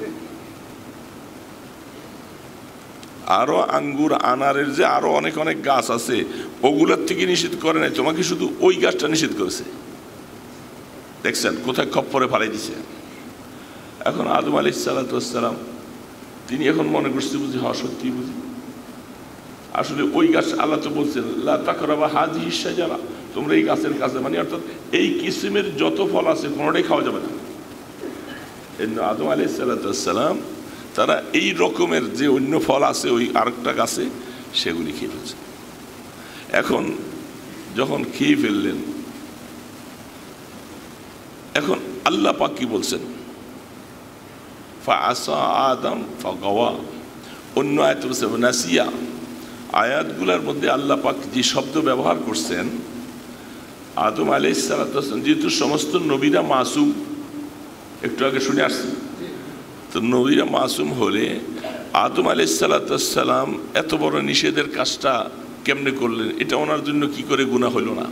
আরো আঙ্গুর, আনারের যে আরো অনেক অনেক গাছ আছে ওগুলোর থেকে নিষেধ করে নাই, তোমাকে শুধু ওই গাছটা নিষেধ করেছে। দেখছেন কোথায় খপ্পরে ফালাই দিছে। এখন আদম আলাইহিস সালাম তিনি এখন মনে করছে বুঝি, হ্যাঁ সত্যি বুঝি, আসলে ওই গাছ আল্লাহ তো বলছেন লা তাকরাবা হাযিহিশ শাজারা, তোমরা এই গাছের কাছে, মানে অর্থাৎ এই কিসিমের যত ফল আছে কোনোটাই খাওয়া যাবে না। আদম আলাইহিস সালাম তারা এই রকমের যে অন্য ফল আছে ওই আরেকটা গাছে সেগুলি খেয়ে ফেলছে। এখন যখন খেয়ে ফেললেন, এখন আল্লাহ পাক কি বলছেন? ফাআসা আদম ফাগাওয়া, অন্য আয়াত বলছে নাসিয়া। আয়াতগুলোর মধ্যে আল্লাহ পাক যে শব্দ ব্যবহার করছেন, আদম আলাইহিস সালাম যেহেতু সমস্ত নবীরা মাসুম, একটু আগে শুনে আসছি, তো নবীরা মাসুম হলে আদম আলাইহিস সালাম এত বড় নিষেধের কাজটা কেমনে করলেন? এটা ওনার জন্য কি করে গুনাহ হলো না?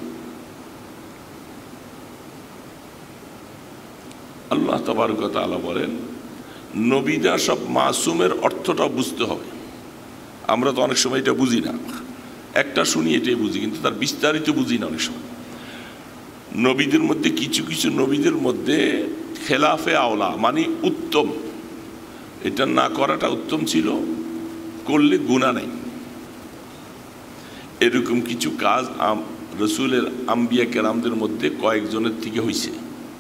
আল্লাহ তাবারক ওয়া তাআলা বলেন নবীরা সব মাসুমের অর্থটা বুঝতে হবে। আমরা তো অনেক সময় এটা বুঝি না, একটা শুনি এটাই বুঝি, কিন্তু তার বিস্তারিত বুঝি না অনেক সময়। নবীদের মধ্যে কিছু কিছু নবীদের মধ্যে খেলাফে আওলা মানে উত্তম, এটা না করাটা উত্তম ছিল, করলে গুনাহ নেই, এরকম কিছু কাজ রসুলের আম্বিয়া কেরামদের মধ্যে কয়েকজনের থেকে হয়েছে।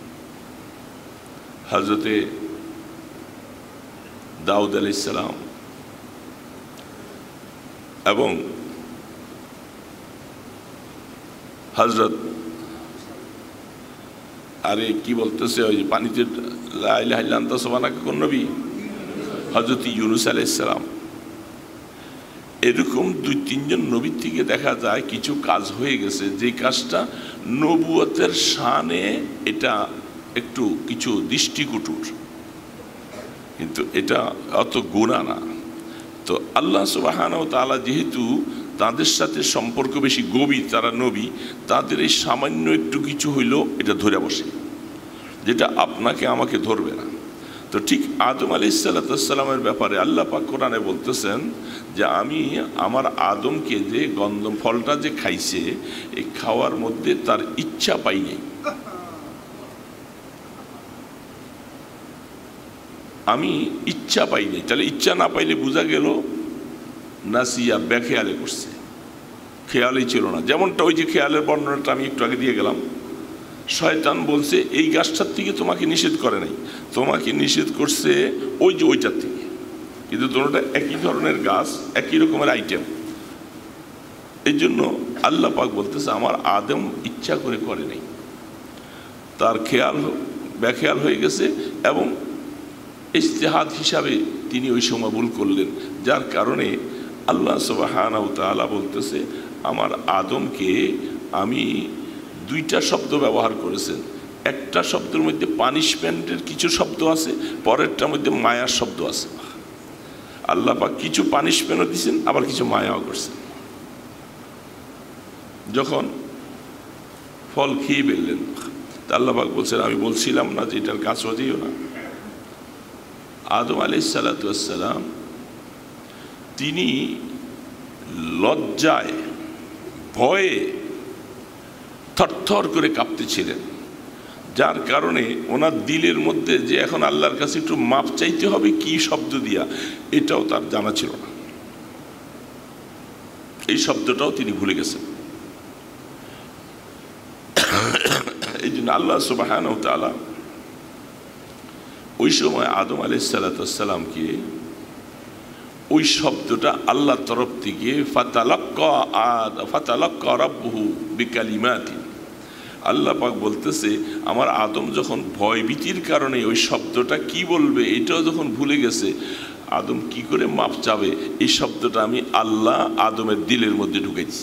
হযরতে দাউদ আলাইহিস সালাম এবং হযরত আরে কি বলতেছে ওই পানিতে লা ইলাহা ইল্লা আনতা সুবহানাকা, কোন নবী? হযরত ইউনূস আলাইহিস সালাম। এরকম দুই তিনজন নবীর থেকে দেখা যায় কিছু কাজ হয়ে গেছে, যে কাজটা নবুয়তের শানে এটা একটু কিছু দৃষ্টিকটুর, কিন্তু এটা অত গুনাহ না। তো আল্লাহ সুবহানাহু ওয়া তাআলা যেহেতু তাদের সাথে সম্পর্ক বেশি গভীর, তারা নবী, তাদের এই সামান্য একটু কিছু হইলেও এটা ধরে বসে, যেটা আপনাকে আমাকে ধরবে না। তো ঠিক আদম আলাইহিস সালামের ব্যাপারে আল্লাহ পাক কোরআনে বলতেছেন যে আমি আমার আদমকে যে গন্ধম ফলটা যে খাইছে, এই খাওয়ার মধ্যে তার ইচ্ছা পাই নাই, আমি ইচ্ছা পাই নাই। তাহলে ইচ্ছা না পাইলে বোঝা গেল নাসিয়া, বেখেয়ালে করছে, খেয়ালই ছিল না। যেমনটা ওই যে খেয়ালের বর্ণনাটা আমি একটু আগে দিয়ে গেলাম, শয়তান বলছে এই গাছটার থেকে তোমাকে নিষেধ করে নাই, তোমাকে নিষেধ করছে ওই যে ওইটার থেকে, কিন্তু দুটোটা একই ধরনের গাছ, একই রকমের আইটেম। এই জন্য আল্লাহ পাক বলতেছে আমার আদম ইচ্ছা করে করে নাই, তার খেয়াল বেখেয়াল হয়ে গেছে, এবং ইজতিহাদ হিসাবে তিনি ওই সময় ভুল করলেন, যার কারণে আল্লাহ সুবহানাহু ওয়া তাআলা বলতেছে আমার আদমকে আমি দুইটা শব্দ ব্যবহার করেছেন। একটা শব্দের মধ্যে পানিশমেন্টের কিছু শব্দ আছে, পরেরটার মধ্যে মায়ার শব্দ আছে। আল্লাহ পাক কিছু পানিশমেন্টও দিয়েছেন, আবার কিছু মায়াও করছেন। যখন ফল খেয়ে ফেললেন, তা আল্লাহ পাক বলছেন, আমি বলছিলাম না যে এটার কাছেও যেও না। আদম আলাইহিস সালাতু ওয়াস সালাম তিনি লজ্জায় ভয়ে থরথর করে কাঁপতেছিলেন, যার কারণে ওনার দিলের মধ্যে যে এখন আল্লাহর কাছে একটু মাপ চাইতে হবে কি শব্দ দিয়া, এটাও তার জানা ছিল না। এই শব্দটাও তিনি ভুলে গেছেন। এই জন্য আল্লাহ সুবহানাহু ওয়া তাআলা ওই সময় আদম আলাইহিস সালাতু ওয়াস সালামকে ওই শব্দটা আল্লাহর তরফ থেকে ফাতালাক্কা আদ ফাতালাক্কা রাব্বুহু বিকালিমাতিন, আল্লাহ পাক বলতেছে আমার আদম যখন ভয়ভীতির কারণে ওই শব্দটা কি বলবে এটাও যখন ভুলে গেছে, আদম কি করে মাপ চাবে, এই শব্দটা আমি আল্লাহ আদমের দিলের মধ্যে ঢুকাইছি।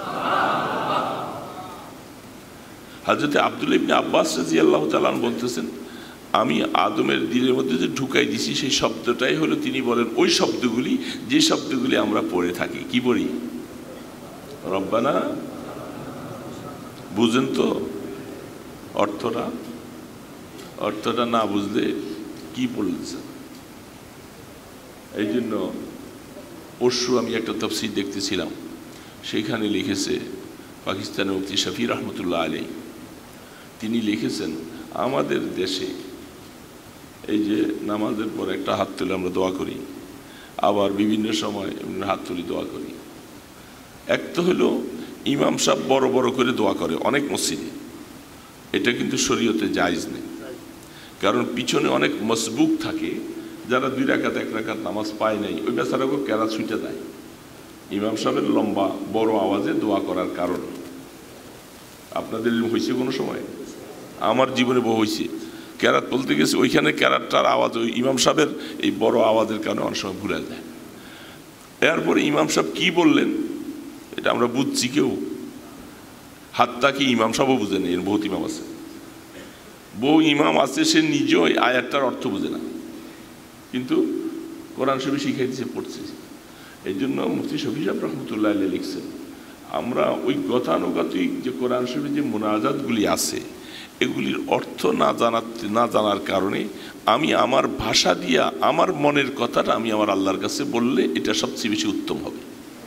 হযরত আব্দুল্লাহ ইবনে আব্বাস রাদিয়াল্লাহু তাআলা বলতেছেন, আমি আদমের দিলের মধ্যে যে ঢুকাই দিছি সেই শব্দটাই হলো, তিনি বলেন ওই শব্দগুলি যে শব্দগুলি আমরা পড়ে থাকি। কি পড়ি? রব্বানা। বুঝেন তো অর্থটা? অর্থটা না বুঝলে কি বলছেন? এই জন্য পরশু আমি একটা তাফসীর দেখতেছিলাম, সেইখানে লিখেছে পাকিস্তানের মুফতি শফি রহমতুল্লাহ আলাইহি, তিনি লিখেছেন আমাদের দেশে এই যে নামাজের পর একটা হাত তুলে আমরা দোয়া করি, আবার বিভিন্ন সময় হাত তুলি দোয়া করি। এক তো হলো ইমাম সাহেব বড় বড় করে দোয়া করে অনেক মসজিদে, এটা কিন্তু শরীয়তে জায়েজ নেই। কারণ পিছনে অনেক মসবুক থাকে, যারা দুই রাকাত এক রাকাত নামাজ পায় নাই, ওই বেচারাকে কেরাত ছুটে দেয় ইমাম সাহেবের লম্বা বড় আওয়াজে দোয়া করার কারণ। আপনাদের হয়েছে কোনো সময়? আমার জীবনে বহু হয়েছে, কেরাত বলতে গেছে ওইখানে কেরাতটার আওয়াজ ওই ইমাম সাহেবের এই বড় আওয়াজের কারণে অনেক সময় ভুলে যায়। এরপরে ইমাম সাহেব কি বললেন এটা আমরা বুঝছি, কেউ হাতটা কি ইমাম সাহেবও বুঝে নেই, এর বহুত ইমাম আছে, বহু ইমাম আছে সে নিজেও এই আয়াতটার অর্থ বুঝে না, কিন্তু কোরআন শরীফ শিখাই দিচ্ছে, পড়ছে। এই জন্য মুফতি শফি সাহেব রহমতুল্লাহ আলাইহি লিখছেন, আমরা ওই গতানুগতিক যে কোরআন শরীফের যে মুনাজাতগুলি আছে এগুলির অর্থ না জানাতে না জানার কারণে আমি আমার ভাষা দিয়া আমার মনের কথাটা আমি আমার আল্লাহর কাছে বললে এটা সবচেয়ে বেশি উত্তম হবে।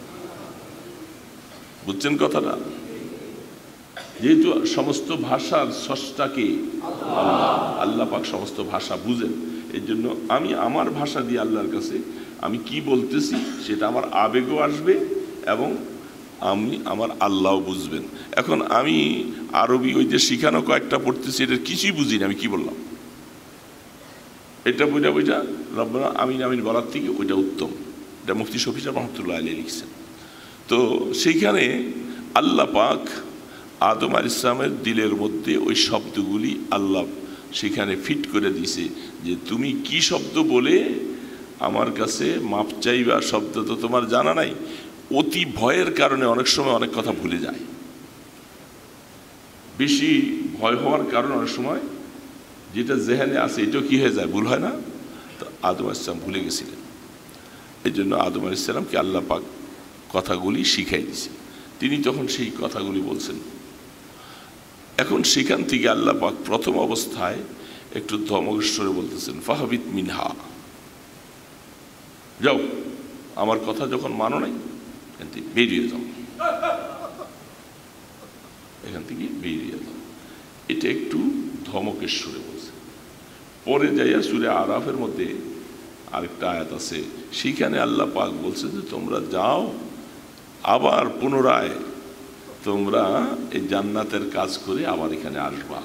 বুঝছেন কথাটা? যেহেতু সমস্ত ভাষার স্রষ্টাকে আল্লাহ, আল্লাহ পাক সমস্ত ভাষা বুঝেন, এই জন্য আমি আমার ভাষা দিয়ে আল্লাহর কাছে আমি কি বলতেছি সেটা আমার আবেগও আসবে এবং আমি আমার আল্লাহ বুঝবেন। এখন আমি আরবি ওই যে শিখানো কয়েকটা পড়তেছি, এটার কিছুই বুঝি না আমি কি বললাম, এটা বইটা বইটা রব্বানা আমিন আমিন বলার থেকে ওইটা উত্তম। এটা মুফতি শফি সাহেব রহমতুল্লাহ আলাইহি লিখছেন। তো সেইখানে আল্লাহ পাক আদম আলাইহিস সালামের দিলের মধ্যে ওই শব্দগুলি আল্লাহ সেখানে ফিট করে দিছে, যে তুমি কি শব্দ বলে আমার কাছে মাপ চাইবা, শব্দ তো তোমার জানা নাই। অতি ভয়ের কারণে অনেক সময় অনেক কথা ভুলে যায়, বেশি ভয় হওয়ার কারণে অনেক সময় যেটা জেহেনে আছে এটাও কি হয়ে যায়, ভুল হয় না? তো আদম আলাইহিস সালাম ভুলে গেছিলেন, এই জন্য আদম আলাইহিস সালামকে আল্লাহ পাক কথাগুলি শিখাই দিয়েছে, তিনি তখন সেই কথাগুলি বলছেন। এখন সেখান থেকে আল্লাহ পাক প্রথম অবস্থায় একটু ধমকেশ্বরে বলতেছেন, ফাহাবিত মিনহা, যাও, আমার কথা যখন মানো নাই এখান থেকে বেরিয়ে যাও, এখান থেকে বেরিয়ে যাও। এটা একটু ধমকেশ্বরে বলছে। পরে যাইয়া সূরা আরাফের মধ্যে আরেকটা আয়াত আছে, সেখানে আল্লাহ পাক বলছে যে তোমরা যাও, আবার পুনরায় তোমরা এই জান্নাতের কাজ করে আবার এখানে আসবা।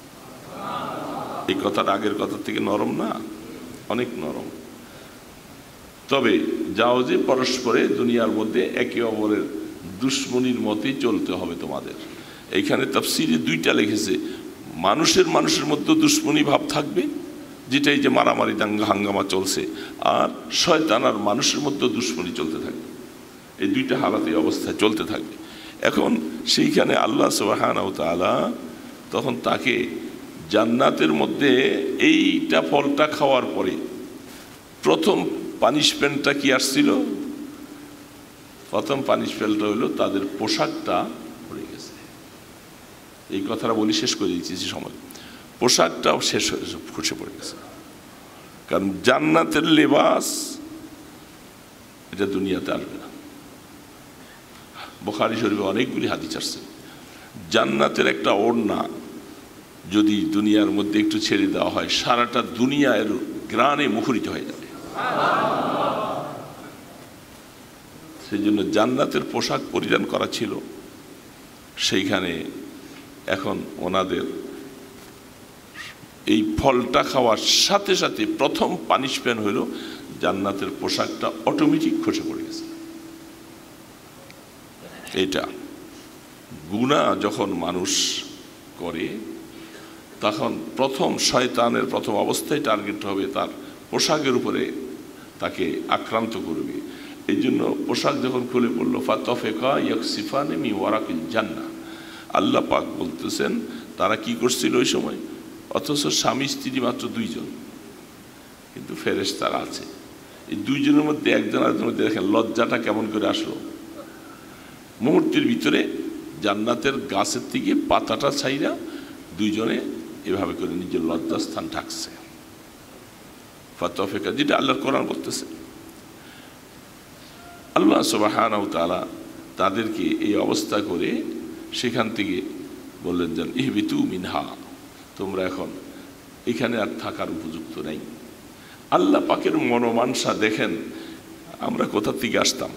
এই কথাটা আগের কথার থেকে নরম না? অনেক নরম। তবে যাও যে পরস্পরে দুনিয়ার মধ্যে একে অপরের দুশ্মনির মতেই চলতে হবে তোমাদের। এইখানে তাফসীরে দুইটা লিখেছে, মানুষের মানুষের মধ্যে দুশ্মনী ভাব থাকবে, যেটাই যে মারামারি দাঙ্গা হাঙ্গামা চলছে, আর শয়তান আর মানুষের মধ্যে দুশ্মনী চলতে থাকবে। এই দুইটা হালাতে অবস্থায় চলতে থাকবে। এখন সেইখানে আল্লাহ সুবহানাহু ওয়া তাআলা তখন তাকে জান্নাতের মধ্যে এইটা ফলটা খাওয়ার পরে প্রথম পানিশমেন্টটা কি আসছিল? প্রথম পানিশমেন্টটা হলো তাদের পোশাকটা পড়ে গেছে। এই কথাটা বলি শেষ করে দিচ্ছি সময়। পোশাকটাও শেষ হয়ে খসে পড়ে গেছে, কারণ জান্নাতের লেবাস এটা দুনিয়াতে আসবে না। বুখারী শরীফে অনেকগুলি হাদিস আসছে, জান্নাতের একটা ওড়না যদি দুনিয়ার মধ্যে একটু ছেড়ে দেওয়া হয় সারাটা দুনিয়ার গ্রানে মুখরিত হয়ে যাবে। সেই জন্য জান্নাতের পোশাক পরিধান করা ছিল সেইখানে। এখন ওনাদের এই ফলটা খাওয়ার সাথে সাথে প্রথম পানিশমেন্ট হলো জান্নাতের পোশাকটা অটোমেটিক খসে পড়ে গেছে। এটা গুনাহ যখন মানুষ করে তখন প্রথম শয়তানের প্রথম অবস্থায় টার্গেট হবে তার পোশাকের উপরে, তাকে আক্রান্ত করবে। এই জন্য পোশাক যখন খুলে পড়লো ফাতফিকা ইয়াকসিফানি মিন ওয়ারাকিল জান্নাহ, আল্লাহ পাক বলতেছেন তারা কি করছিল ওই সময়, অথচ স্বামী স্ত্রী মাত্র দুইজন, কিন্তু ফেরেশতারা আছে। এই দুইজনের মধ্যে একজন আরেকজনের মধ্যে দেখেন লজ্জাটা কেমন করে আসলো। মুহূর্তের ভিতরে জান্নাতের গাছের থেকে পাতাটা ছাইরা দুইজনে এভাবে করে নিজের লজ্জাস্থান ঢাকছে। ফাতফিকা, যেটা আল্লাহর কোরআন বলতেছে। আল্লাহ সুবহানাহু ওয়া তাআলা তাদেরকে এই অবস্থা করে সেখান থেকে বললেন যে ইহবিতু মিনহা, তোমরা এখন এখানে আর থাকার উপযুক্ত নাই। আল্লাহ পাকের মনোমানসা দেখেন, আমরা কোথা থেকে আসতাম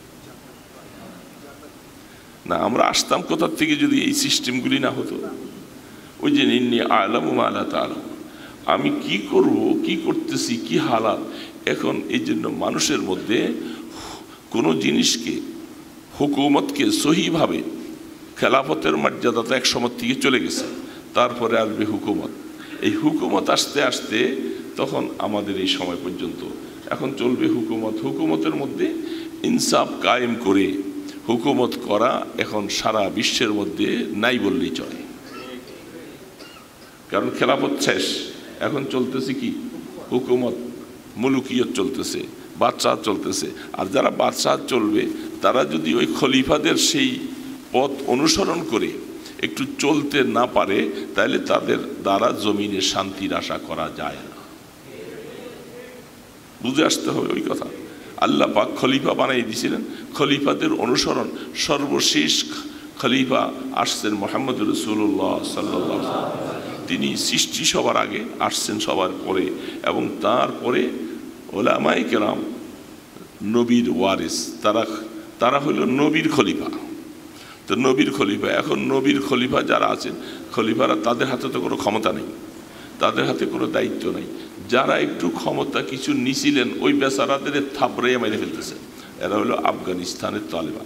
না, আমরা আসতাম কোথার থেকে যদি এই সিস্টেমগুলি না হতো। ওই যে ইন্নী আ'লামু মা লা তা'লামুন, আমি কি করব, কি করতেছি, কি হালাত। এখন এই জন্য মানুষের মধ্যে কোনো জিনিসকে, হুকুমতকে সহিভাবে, খেলাফতের মর্যাদা তো এক সময় থেকে চলে গেছে, তারপরে আসবে হুকুমত। এই হুকুমত আসতে আসতে তখন আমাদের এই সময় পর্যন্ত এখন চলবে হুকুমত। হুকুমতের মধ্যে ইনসাফ কায়েম করে হুকুমত করা এখন সারা বিশ্বের মধ্যে নাই বললেই চলে, কারণ খেলাফত শেষ। এখন চলতেছে কি হুকুমত, মুলুকিয়ত চলতেছে, বাদশাহ চলতেছে। আর যারা বাদশাহ চলবে তারা যদি ওই খলিফাদের সেই পথ অনুসরণ করে একটু চলতে না পারে তাহলে তাদের দ্বারা জমিনে শান্তির আশা করা যায় না। বুঝে আসতে হবে ওই কথা। আল্লাহ পাক খলিফা বানাই দিয়েছিলেন, খলিফাদের অনুসরণ। সর্বশেষ খলিফা আসছেন মুহাম্মদ রাসূলুল্লাহ সাল্লাল্লাহু আলাইহি ওয়াসাল্লাম। তিনি সৃষ্টি সবার আগে আসছেন, সবার পরে, এবং তারপরে উলামায়ে কেরাম নবীর ওয়ারিস, তারা তারা হলো নবীর খলিফা। তো নবীর খলিফা, এখন নবীর খলিফা যারা আছেন, খলিফারা তাদের হাতে তো কোনো ক্ষমতা নেই, তাদের হাতে কোনো দায়িত্ব নেই। যারা একটু ক্ষমতা কিছু নিছিলেন ওই বেচারাদের থাপড়ে মেরে ফেলতেছে। এরা হলো আফগানিস্তানের তালেবান।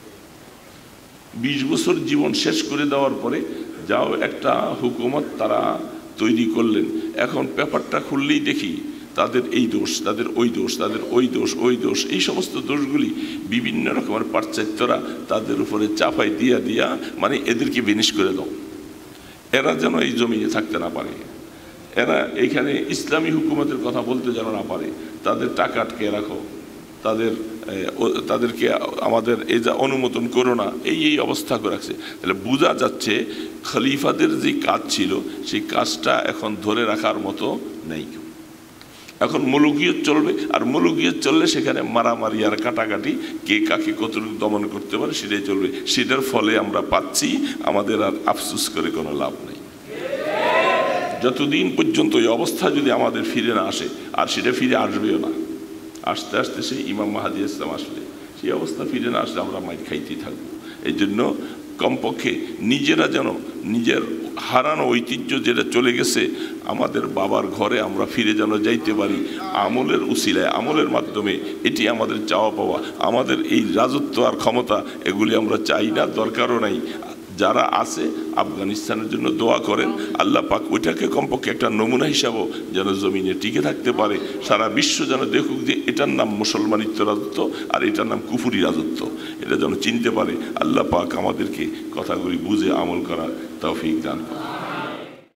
বিশ বছর জীবন শেষ করে দেওয়ার পরে যাও একটা হুকুমত তারা তৈরি করলেন। এখন পেপারটা খুললেই দেখি তাদের এই দোষ, তাদের ওই দোষ, তাদের ওই দোষ, ওই দোষ, এই সমস্ত দোষগুলি বিভিন্ন রকমের পাশ্চাত্যরা তাদের উপরে চাপাই দিয়া দিয়া মানে এদেরকে বিনিশ করে দাও, এরা যেন এই জমিনে থাকতে না পারে, এরা এইখানে ইসলামী হুকুমতের কথা বলতে যেন না পারে, তাদের টাকা আটকে রাখো, তাদের তাদেরকে আমাদের এই যা অনুমোদন করো না, এই এই অবস্থা করে রাখছে। তাহলে বোঝা যাচ্ছে খলিফাদের যে কাজ ছিল সেই কাজটা এখন ধরে রাখার মতো নেই। এখন মুলুকিয়ত চলবে, আর মুলুকিয়ত চললে সেখানে মারামারি আর কাটাকাটি, কে কাকে কতটুকু দমন করতে পারে সেটাই চলবে। সেটার ফলে আমরা পাচ্ছি, আমাদের আর আফসোস করে কোনো লাভ নেই। যতদিন পর্যন্ত এই অবস্থা যদি আমাদের ফিরে না আসে, আর সেটা ফিরে আসবেও না, আস্তে আস্তে সেই ইমাম মাহাদি ইসলাম আসলে সেই অবস্থা ফিরে না আসলে আমরা মাইর খাইতেই থাকবো। এই জন্য কমপক্ষে নিজেরা যেন নিজের হারানো ঐতিহ্য যেটা চলে গেছে আমাদের বাবার ঘরে আমরা ফিরে যেন যাইতে পারি আমলের উসিলায়, আমলের মাধ্যমে। এটি আমাদের চাওয়া পাওয়া। আমাদের এই রাজত্ব আর ক্ষমতা এগুলি আমরা চাই না, দরকারও নাই। যারা আছে আফগানিস্তানের জন্য দোয়া করেন, আল্লাহ পাক ওইটাকে কমপক্ষে একটা নমুনা হিসাবেও যেন জমিনে টিকে থাকতে পারে, সারা বিশ্ব যেন দেখুক যে এটার নাম মুসলমানিত্ব রাজত্ব আর এটার নাম কুফুরি রাজত্ব, এটা যেন চিনতে পারে। আল্লাহ পাক আমাদেরকে কথাগুলি বুঝে আমল করা তৌফিক দান করেন।